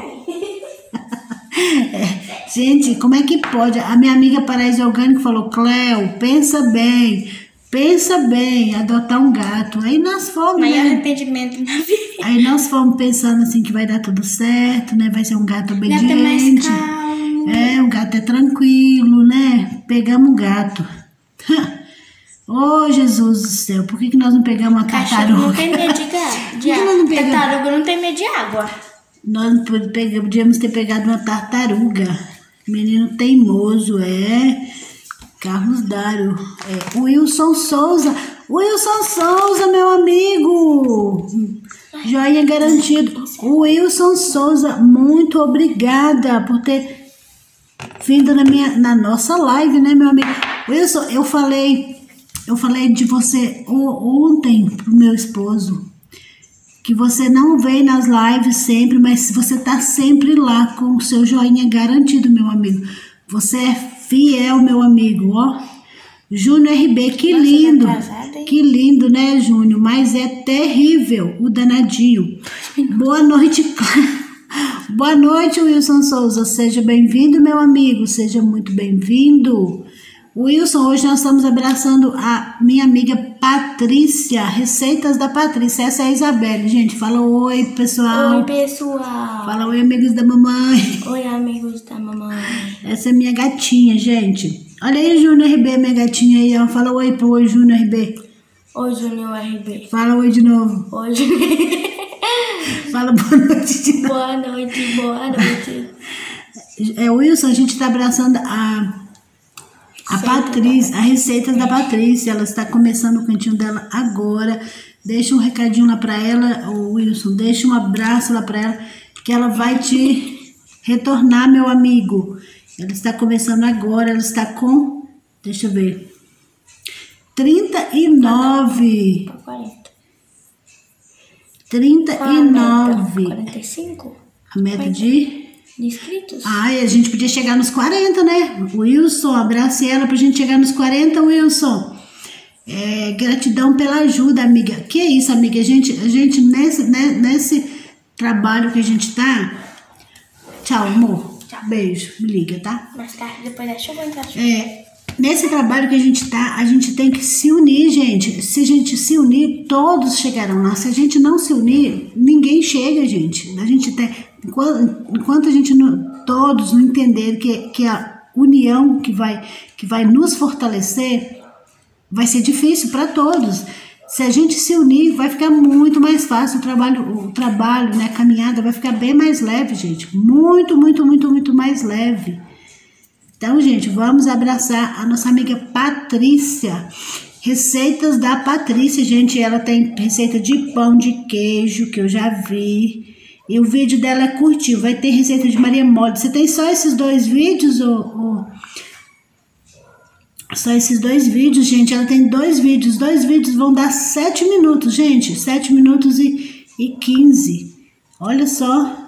É, gente, como é que pode? A minha amiga Paraíso Orgânico falou, Cléo, pensa bem, pensa bem, adotar um gato. Aí nós fomos,
Maior
né?
arrependimento na vida.
Aí nós fomos pensando assim que vai dar tudo certo, né? Vai ser um gato obediente.
Gato é mais calmo.
É, um gato é tranquilo, né? Pegamos um gato. Oh, Jesus do céu, por que, que nós não pegamos uma
Cachorro
tartaruga?
não tem medo de gato.
Por que nós não pegamos?
Tartaruga não tem medo de água.
Nós podíamos ter pegado uma tartaruga. Menino teimoso, é. Carlos Dário. É. Wilson Souza. Wilson Souza, meu amigo. Joinha garantido. Wilson Souza, muito obrigada por ter vindo na, minha, na nossa live, né, meu amigo? Wilson, eu falei, eu falei de você ontem pro meu esposo, que você não vem nas lives sempre, mas você tá sempre lá com o seu joinha garantido, meu amigo. Você é fiel, meu amigo, ó. Júnior R B, que
Nossa,
lindo.
tá atrasado, hein?
Que lindo, né, Júnior? Mas é terrível o danadinho. Boa noite, Clara. Boa noite, Wilson Souza. Seja bem-vindo, meu amigo. Seja muito bem-vindo. Wilson, hoje nós estamos abraçando a minha amiga Patrícia, Receitas da Patrícia. Essa é a Isabelle, gente. Fala oi, pessoal.
Oi, pessoal.
Fala oi, amigos da mamãe.
Oi, amigos da mamãe.
Essa é minha gatinha, gente. Olha aí, Júnior R B, minha gatinha aí, ó. Fala oi pro oi, Júnior R B.
Oi, Júnior R B.
Fala oi de novo.
Oi, Júnior.
Fala boa noite de novo.
Boa noite, boa noite.
É, Wilson, a gente tá abraçando a... A Patrícia, a Receitas da Patrícia, ela está começando o cantinho dela agora. Deixa um recadinho lá para ela, Wilson, deixa um abraço lá para ela, que ela vai te retornar, meu amigo. Ela está começando agora, ela está com, deixa eu ver, trinta e nove.
quarenta.
trinta e nove.
quarenta e cinco?
A meta de...
De inscritos?
Ai, a gente podia chegar nos quarenta, né? Wilson, abrace ela pra gente chegar nos quarenta, Wilson. É, gratidão pela ajuda, amiga. Que isso, amiga? A gente, a gente nesse, né, nesse trabalho que a gente tá... Tchau, amor.
Tchau.
Beijo. Me liga, tá?
Mais tarde, depois da chuva, entrar chuva.
É, nesse trabalho que a gente tá, a gente tem que se unir, gente. Se a gente se unir, todos chegarão lá. Se a gente não se unir, ninguém chega, gente. A gente tem... Enquanto, enquanto a gente não, todos não entender que, que a união que vai, que vai nos fortalecer, vai ser difícil para todos. Se a gente se unir, vai ficar muito mais fácil. O trabalho, o trabalho, né, a caminhada vai ficar bem mais leve, gente. Muito, muito, muito, muito mais leve. Então, gente, vamos abraçar a nossa amiga Patrícia. Receitas da Patrícia, gente. Ela tem receita de pão de queijo, que eu já vi. E o vídeo dela é curtinho, vai ter receita de Maria Mole. Você tem só esses dois vídeos? Ou, ou... Só esses dois vídeos, gente. Ela tem dois vídeos. Dois vídeos vão dar sete minutos, gente. Sete minutos e, e quinze. Olha só.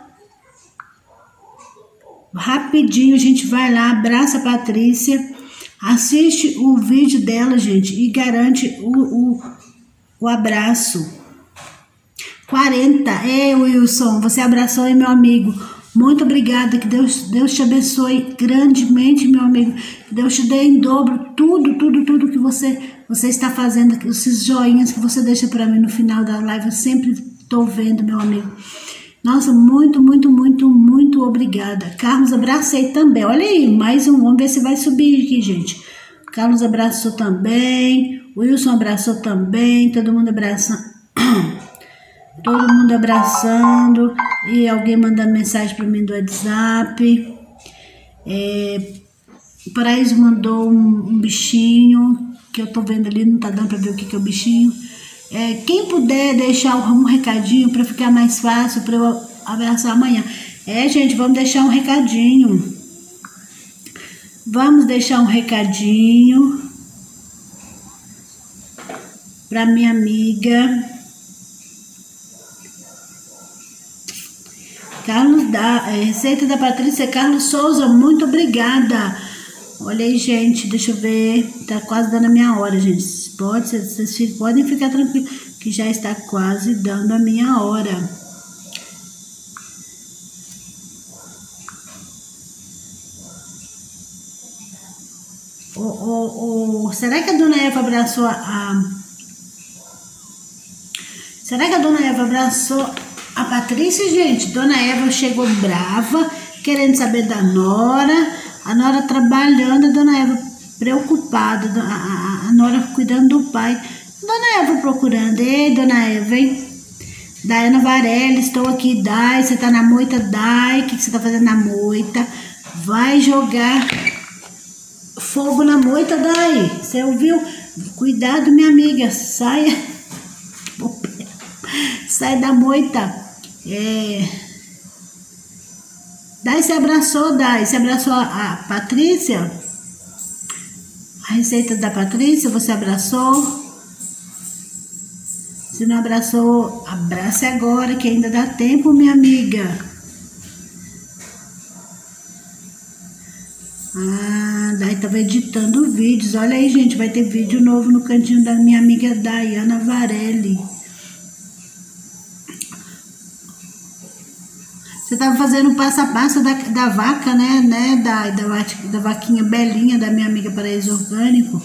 Rapidinho, a gente vai lá, abraça a Patrícia. Assiste o vídeo dela, gente. E garante o, o, o abraço. quarenta. Ei, Wilson, você abraçou aí, meu amigo. Muito obrigada. Que Deus, Deus te abençoe grandemente, meu amigo. Que Deus te dê em dobro tudo, tudo, tudo que você, você está fazendo. Esses joinhas que você deixa para mim no final da live. Eu sempre estou vendo, meu amigo. Nossa, muito, muito, muito, muito obrigada. Carlos, abracei também. Olha aí, mais um. Vamos ver se vai subir aqui, gente. Carlos abraçou também. Wilson abraçou também. Todo mundo abraçando. Todo mundo abraçando. E alguém mandando mensagem para mim do WhatsApp. É, o Paraíso mandou um, um bichinho. Que eu tô vendo ali, não tá dando para ver o que, que é o bichinho. É, quem puder deixar um recadinho para ficar mais fácil para eu abraçar amanhã. É, gente, vamos deixar um recadinho. Vamos deixar um recadinho para minha amiga Carlos da é, Receita da Patrícia Carlos Souza. Muito obrigada. Olha aí, gente, deixa eu ver. Tá quase dando a minha hora, gente. Pode, vocês podem ficar tranquilos que já está quase dando a minha hora. O, o, o, será que a dona Eva abraçou a, a... Será que a dona Eva abraçou a Patrícia, gente? Dona Eva chegou brava, querendo saber da Nora. A Nora trabalhando, a dona Eva preocupada, a, a, a Nora cuidando do pai. Dona Eva procurando. Ei, dona Eva, hein? Daiana Varela, estou aqui, Dai. Você tá na moita, Dai? O que, que você tá fazendo na moita? Vai jogar fogo na moita, Dai. Você ouviu? Cuidado, minha amiga. Saia. Sai da moita. É... Dai se abraçou, Dai. Se abraçou a, a Patrícia. A receita da Patrícia, você abraçou? Se não abraçou, abrace agora, que ainda dá tempo, minha amiga. Ah, daí tava editando vídeos. Olha aí, gente, vai ter vídeo novo no cantinho da minha amiga Dayana Varelli. Você tava fazendo o passo a passo da, da vaca, né? né? Da, da, da vaquinha Belinha, da minha amiga Paraíso Orgânico.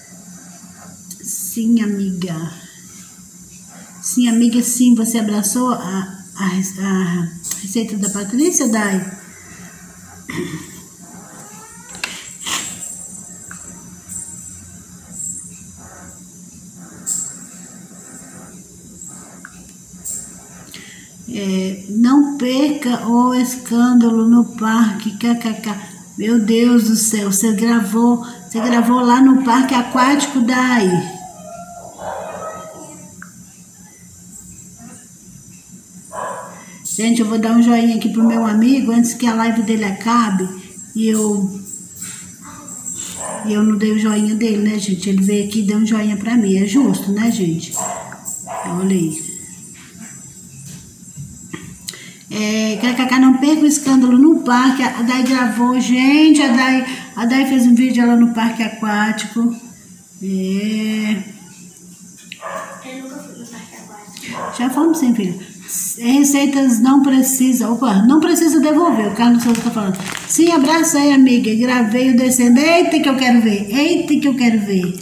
Sim, amiga. Sim, amiga, sim. Você abraçou a, a, a receita da Patrícia, Dai? É, não perca o escândalo no parque, kkk. Meu Deus do céu, você gravou, você gravou lá no parque aquático, Dai. Gente, eu vou dar um joinha aqui pro meu amigo antes que a live dele acabe. E eu, e eu não dei o joinha dele, né, gente? Ele veio aqui e deu um joinha pra mim. É justo, né, gente? Olha aí. É, kkk, não perca o escândalo no parque. A Dai gravou, gente. A Dai, a Dai fez um vídeo lá no parque aquático. É.
Eu nunca fui no parque aquático.
Já falamos sim, filho. Receitas não precisa. Opa, não precisa devolver. O Carlos Souza tá falando. Sim, abraça aí, amiga. Gravei o descendo. Eita, que eu quero ver. Eita, que eu quero ver.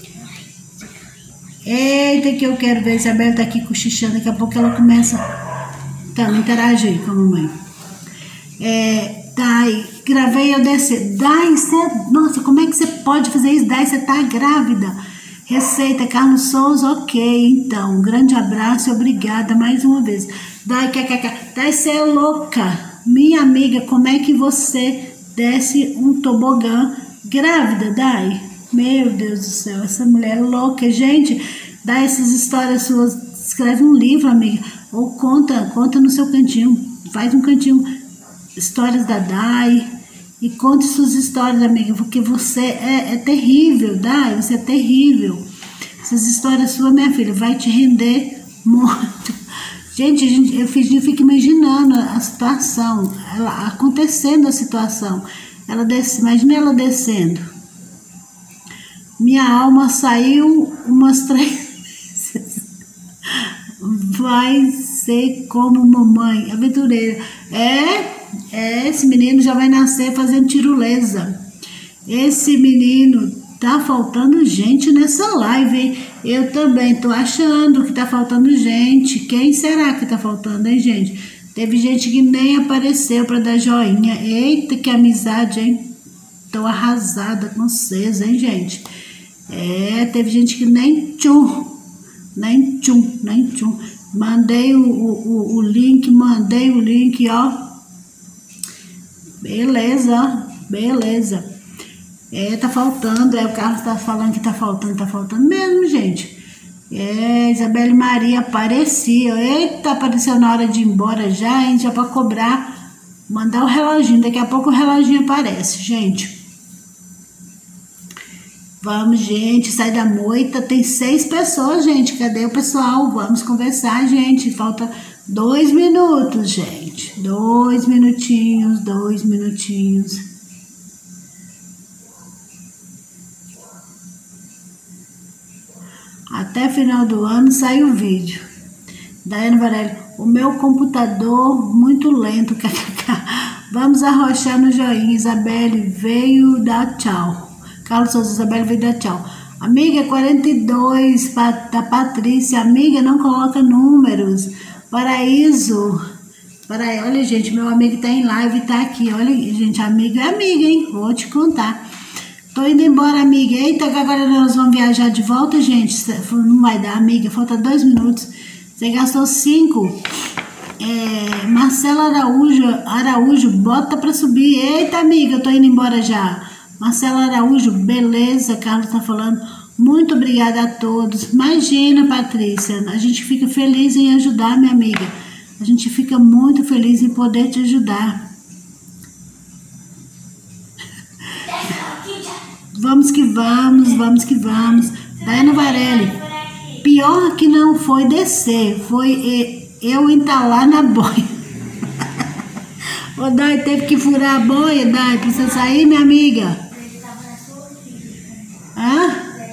Eita, que eu quero ver. Isabela tá aqui cochichando. Daqui a pouco ela começa. Então, interagir com a mamãe. É, Dai, gravei eu descer. Dai, você, nossa, como é que você pode fazer isso? Dai, você tá grávida. Receita, Carlos Souza, ok. Então, um grande abraço e obrigada mais uma vez. Dai, kkk. Dai, você é louca. Minha amiga, como é que você desce um tobogã grávida, Dai? Meu Deus do céu, essa mulher é louca. Gente, Dai, essas histórias suas. Escreve um livro, amiga. Ou conta, conta no seu cantinho. Faz um cantinho, histórias da Dai. E conte suas histórias, amiga. Porque você é, é terrível, Dai. Você é terrível. Essas histórias suas, minha filha, vai te render muito. Gente, a gente eu fico imaginando a situação. Ela, acontecendo a situação. Ela desce, imagina ela descendo. Minha alma saiu umas três vezes. Vai ser como mamãe, aventureira. É, é, esse menino já vai nascer fazendo tirolesa. Esse menino, tá faltando gente nessa live, hein? Eu também tô achando que tá faltando gente. Quem será que tá faltando, hein, gente? Teve gente que nem apareceu pra dar joinha. Eita, que amizade, hein? Tô arrasada com vocês, hein, gente? É, teve gente que nem tchum. Nem tchum, nem tchum. Mandei o, o, o link, mandei o link, ó. Beleza, ó. Beleza. É, tá faltando. É, o Carlos tá falando que tá faltando, tá faltando mesmo, gente. É, Isabelle Maria aparecia. Eita, apareceu na hora de ir embora já, hein? Já pra cobrar. Mandar o reloginho. Daqui a pouco o reloginho aparece, gente. Vamos, gente, sai da moita. Tem seis pessoas, gente. Cadê o pessoal? Vamos conversar, gente. Falta dois minutos, gente. Dois minutinhos, dois minutinhos. Até final do ano sai o vídeo. Daiane Varelli, o meu computador muito lento. Vamos arrochar no joinha. Isabelle veio dar tchau. Carlos Souza, Isabelle veio dar tchau. Amiga, quarenta e dois, da Patrícia. Amiga, não coloca números. Paraíso. Paraíso. Olha, gente, meu amigo tá em live, tá aqui. Olha, gente, amigo é amiga, hein? Vou te contar. Tô indo embora, amiga. Eita, agora nós vamos viajar de volta, gente. Não vai dar, amiga. Falta dois minutos. Você gastou cinco. É, Marcela Araújo, Araújo, bota pra subir. Eita, amiga, eu tô indo embora já. Marcela Araújo, beleza, Carlos tá falando. Muito obrigada a todos. Imagina, Patrícia, a gente fica feliz em ajudar, minha amiga. A gente fica muito feliz em poder te ajudar. Vamos que vamos, vamos que vamos. Daiane Varelli. Pior que não foi descer, foi eu entalar na boia. Ô, Dai, teve que furar a boia, Dai, pra você sair, minha amiga. Hã?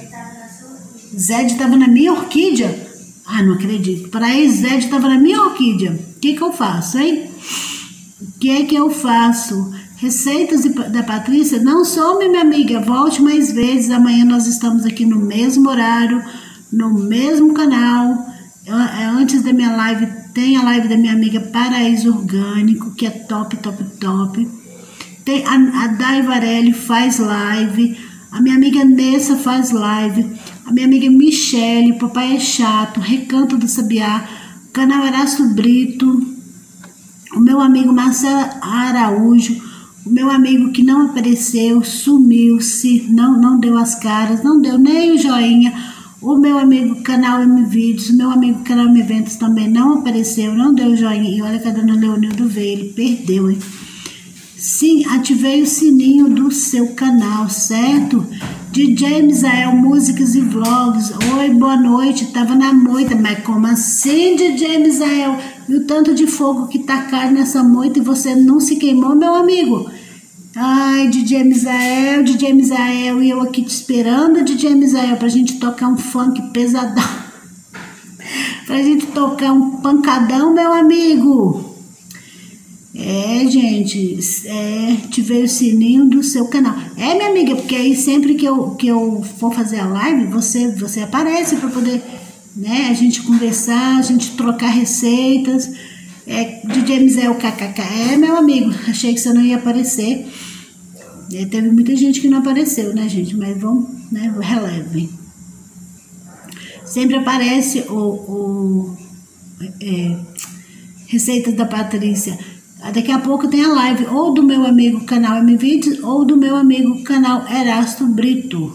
Zed estava na minha orquídea? Ah, não acredito. Para aí, Zed estava na minha orquídea. O que que eu faço, hein? O que que eu faço? Receitas da Patrícia? Não some, minha amiga. Volte mais vezes. Amanhã nós estamos aqui no mesmo horário, no mesmo canal. Antes da minha live, tem a live da minha amiga Paraíso Orgânico, que é top, top, top. Tem a, a Dai Varelli faz live. A minha amiga Nessa faz live. A minha amiga Michele, Papai é Chato, Recanto do Sabiá, canal Erasto Brito. O meu amigo Marcelo Araújo. O meu amigo que não apareceu, sumiu-se, não, não deu as caras, não deu nem o joinha. O meu amigo canal M Vídeos, o meu amigo canal M Eventos também não apareceu, não deu o joinha. E olha que a dona Leonildo veio, ele perdeu, hein? Sim, ativei o sininho do seu canal, certo? D J Misael, músicas e vlogs. Oi, boa noite, tava na moita, mas como assim, D J Misael? E o tanto de fogo que tacaram nessa moita e você não se queimou, meu amigo? Ai, D J Misael, D J Misael, e eu aqui te esperando, D J Misael, pra gente tocar um funk pesadão. Pra gente tocar um pancadão, meu amigo. É, gente, é, ativei o sininho do seu canal. É, minha amiga, porque aí sempre que eu, que eu for fazer a live, você, você aparece para poder, né, a gente conversar, a gente trocar receitas. É, D J Misael K K K. É, meu amigo, achei que você não ia aparecer. É, teve muita gente que não apareceu, né, gente? Mas vamos, né, relevem. Sempre aparece o, o é, receitas da Patrícia. Daqui a pouco tem a live ou do meu amigo canal M Vídeos ou do meu amigo canal Erasto Brito.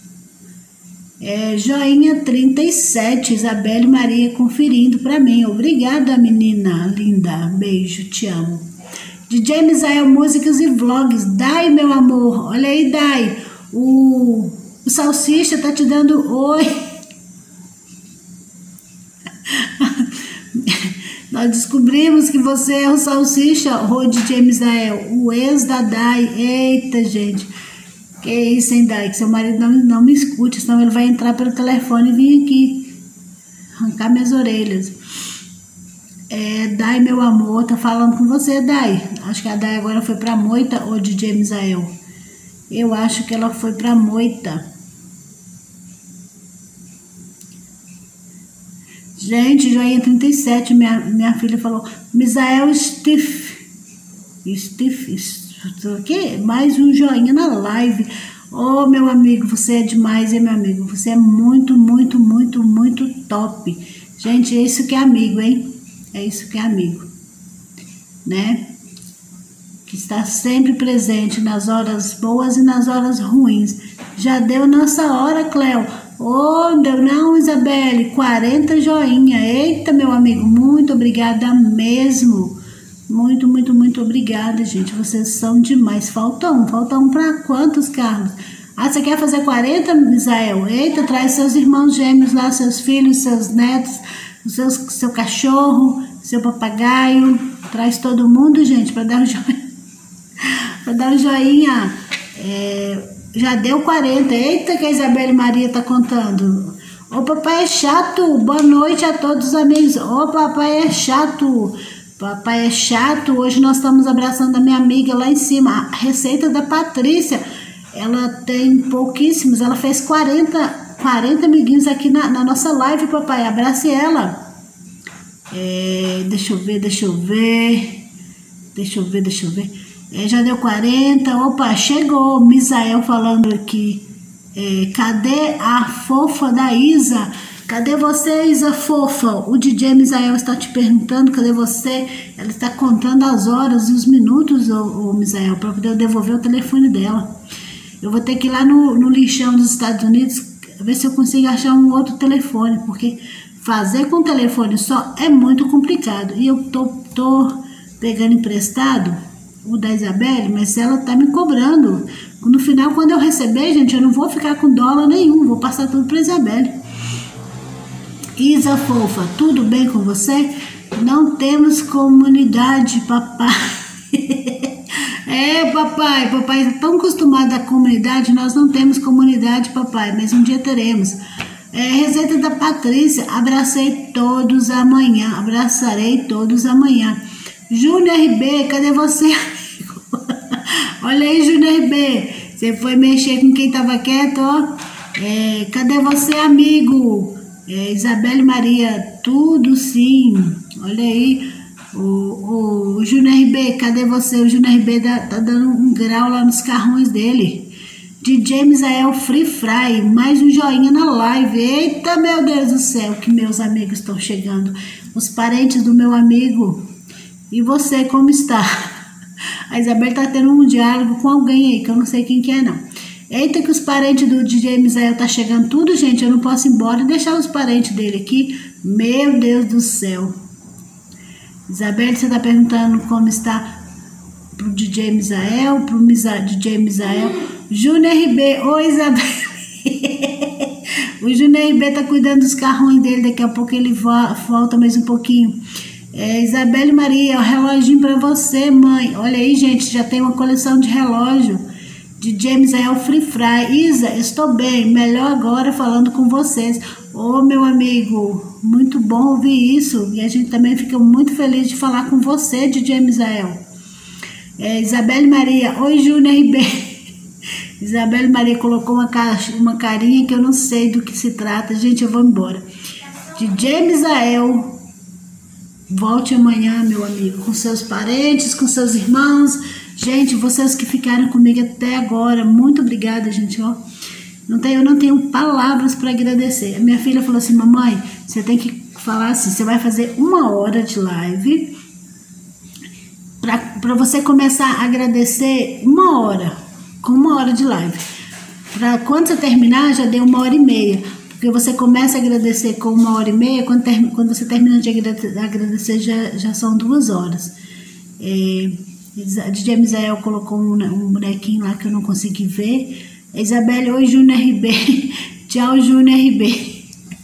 É, joinha trinta e sete, Isabelle Maria conferindo pra mim. Obrigada, menina linda. Beijo, te amo. D J Misael, músicas e vlogs. Dai, meu amor. Olha aí, Dai. O, o Salsicha tá te dando oi. Nós descobrimos que você é o Salsicha, o D J Misael, o ex da Dai. Eita, gente. Que isso, hein, Dai? Que seu marido não, não me escute, senão ele vai entrar pelo telefone e vir aqui arrancar minhas orelhas. É, Dai, meu amor, tá falando com você, Dai. Acho que a Dai agora foi pra moita, ou D J Misael. Eu acho que ela foi pra moita. Gente, joinha trinta e sete, minha, minha filha falou, Misael Steve, Steve, o quê? Mais um joinha na live. Oh, meu amigo, você é demais, hein, meu amigo? Você é muito, muito, muito, muito top. Gente, é isso que é amigo, hein? É isso que é amigo, né? Que está sempre presente nas horas boas e nas horas ruins. Já deu nossa hora, Cleo. Oh, deu não, Isabelle, quarenta joinha. Eita, meu amigo, muito obrigada mesmo. Muito, muito, muito obrigada, gente. Vocês são demais. Falta um, falta um para quantos, Carlos? Ah, você quer fazer quarenta, Misael? Eita, traz seus irmãos gêmeos lá, seus filhos, seus netos, seus, seu cachorro, seu papagaio. Traz todo mundo, gente, para dar um joinha. Para dar um joinha. É... Já deu quarenta. Eita, que a Isabelle Maria tá contando. Ô, papai é chato. Boa noite a todos os amigos. Ô, papai é chato. Papai é chato. Hoje nós estamos abraçando a minha amiga lá em cima. A receita da Patrícia. Ela tem pouquíssimos. Ela fez quarenta, quarenta amiguinhos aqui na, na nossa live, papai. Abrace ela. É, deixa eu ver, deixa eu ver. Deixa eu ver, deixa eu ver. É, já deu quarenta. Opa, chegou o Misael falando aqui. É, cadê a fofa da Isa? Cadê você, Isa fofa? O D J Misael está te perguntando, cadê você? Ela está contando as horas e os minutos, o, o Misael, para poder devolver o telefone dela. Eu vou ter que ir lá no, no lixão dos Estados Unidos, ver se eu consigo achar um outro telefone, porque fazer com telefone só é muito complicado. E eu tô, tô pegando emprestado. o da Isabelle, mas ela tá me cobrando. No final, quando eu receber, gente, eu não vou ficar com dólar nenhum, vou passar tudo pra Isabelle. Isa fofa, tudo bem com você? Não temos comunidade, papai. É, papai, papai é tão acostumado à comunidade, nós não temos comunidade, papai, mas um dia teremos. É, receita da Patrícia, abracei todos amanhã, abraçarei todos amanhã. Júnior R B, cadê você? Olha aí, Júnior R B, você foi mexer com quem tava quieto, ó. É, cadê você, amigo? É, Isabelle Maria, tudo sim, olha aí. O, o Júnior R B, cadê você? O Júnior R B tá, tá dando um grau lá nos carrões dele. D J Misael Free Fry, mais um joinha na live. Eita, meu Deus do céu, que meus amigos estão chegando. Os parentes do meu amigo. E você, como está? A Isabel tá tendo um diálogo com alguém aí, que eu não sei quem que é, não. Eita, que os parentes do D J Misael tá chegando tudo, gente. Eu não posso ir embora e deixar os parentes dele aqui. Meu Deus do céu. Isabel, você tá perguntando como está pro D J Misael, pro Misa, D J Misael. Júnior R B, oi Isabel. O Júnior R B tá cuidando dos carrões dele, daqui a pouco ele volta mais um pouquinho. É, Isabelle Maria, o reloginho pra você, mãe. Olha aí, gente, já tem uma coleção de relógio. D J Misael Free Fry. Isa, estou bem, melhor agora falando com vocês. Ô, meu amigo, muito bom ouvir isso. E a gente também fica muito feliz de falar com você, D J Misael. É, Isabelle Maria, oi, Júnior R B. Isabelle Maria colocou uma, uma carinha que eu não sei do que se trata. Gente, eu vou embora. D J Misael, volte amanhã, meu amigo, com seus parentes, com seus irmãos. Gente, vocês que ficaram comigo até agora, muito obrigada, gente, ó. Não tenho, eu não tenho palavras para agradecer. A minha filha falou assim, mamãe, você tem que falar assim, você vai fazer uma hora de live para você começar a agradecer uma hora, com uma hora de live. Para quando você terminar, já deu uma hora e meia. Porque você começa a agradecer com uma hora e meia, quando, ter, quando você termina de agradecer, já, já são duas horas. É, D J Misael colocou um, um bonequinho lá que eu não consegui ver. Isabelle, oi, Júnior R B. Tchau, Júnior R B.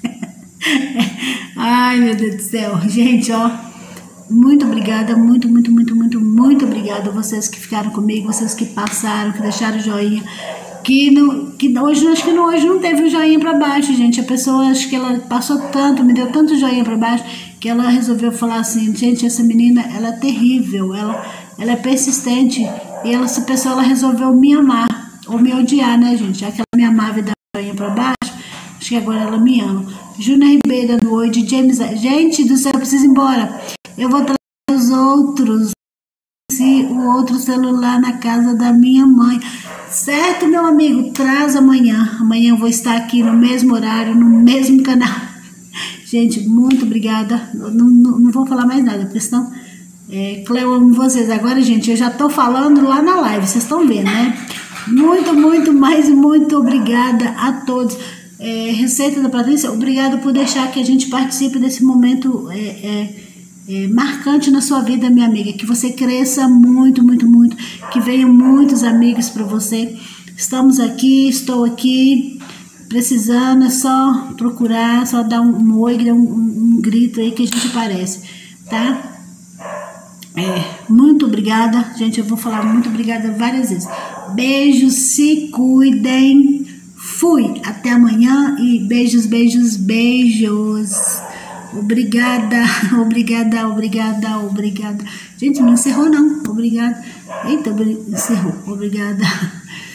Ai, meu Deus do céu. Gente, ó, muito obrigada, muito, muito, muito, muito, muito obrigada a vocês que ficaram comigo, vocês que passaram, que deixaram o joinha. Que, no, que hoje, acho que no, hoje não teve o joinha pra baixo, gente. A pessoa, acho que ela passou tanto, me deu tanto joinha pra baixo, que ela resolveu falar assim, gente, essa menina, ela é terrível, ela, ela é persistente, e ela, essa pessoa, ela resolveu me amar, ou me odiar, né, gente? Já que ela me amava e dava joinha pra baixo, acho que agora ela me ama. Júnior Ribeiro dando oi, de James, gente do céu, eu preciso ir embora. Eu vou trazer os outros, o outro celular na casa da minha mãe. Certo, meu amigo? Traz amanhã. Amanhã eu vou estar aqui no mesmo horário, no mesmo canal. Gente, muito obrigada. Não, não, não vou falar mais nada, porque senão... É, Cleo, amo vocês. Agora, gente, eu já tô falando lá na live, vocês estão vendo, né? Muito, muito, mais muito obrigada a todos. É, Receita da Patrícia, obrigada por deixar que a gente participe desse momento é, é, é, marcante na sua vida, minha amiga. Que você cresça muito, muito, muito. Que venham muitos amigos para você. Estamos aqui, estou aqui. Precisando, é só procurar, só dar um, um oi, um, um, um grito aí que a gente aparece, tá? É, muito obrigada, gente, eu vou falar muito obrigada várias vezes. Beijos, se cuidem. Fui, até amanhã e beijos, beijos, beijos. Obrigada, obrigada, obrigada, obrigada. Gente, não encerrou não, obrigada. Eita, encerrou, obrigada.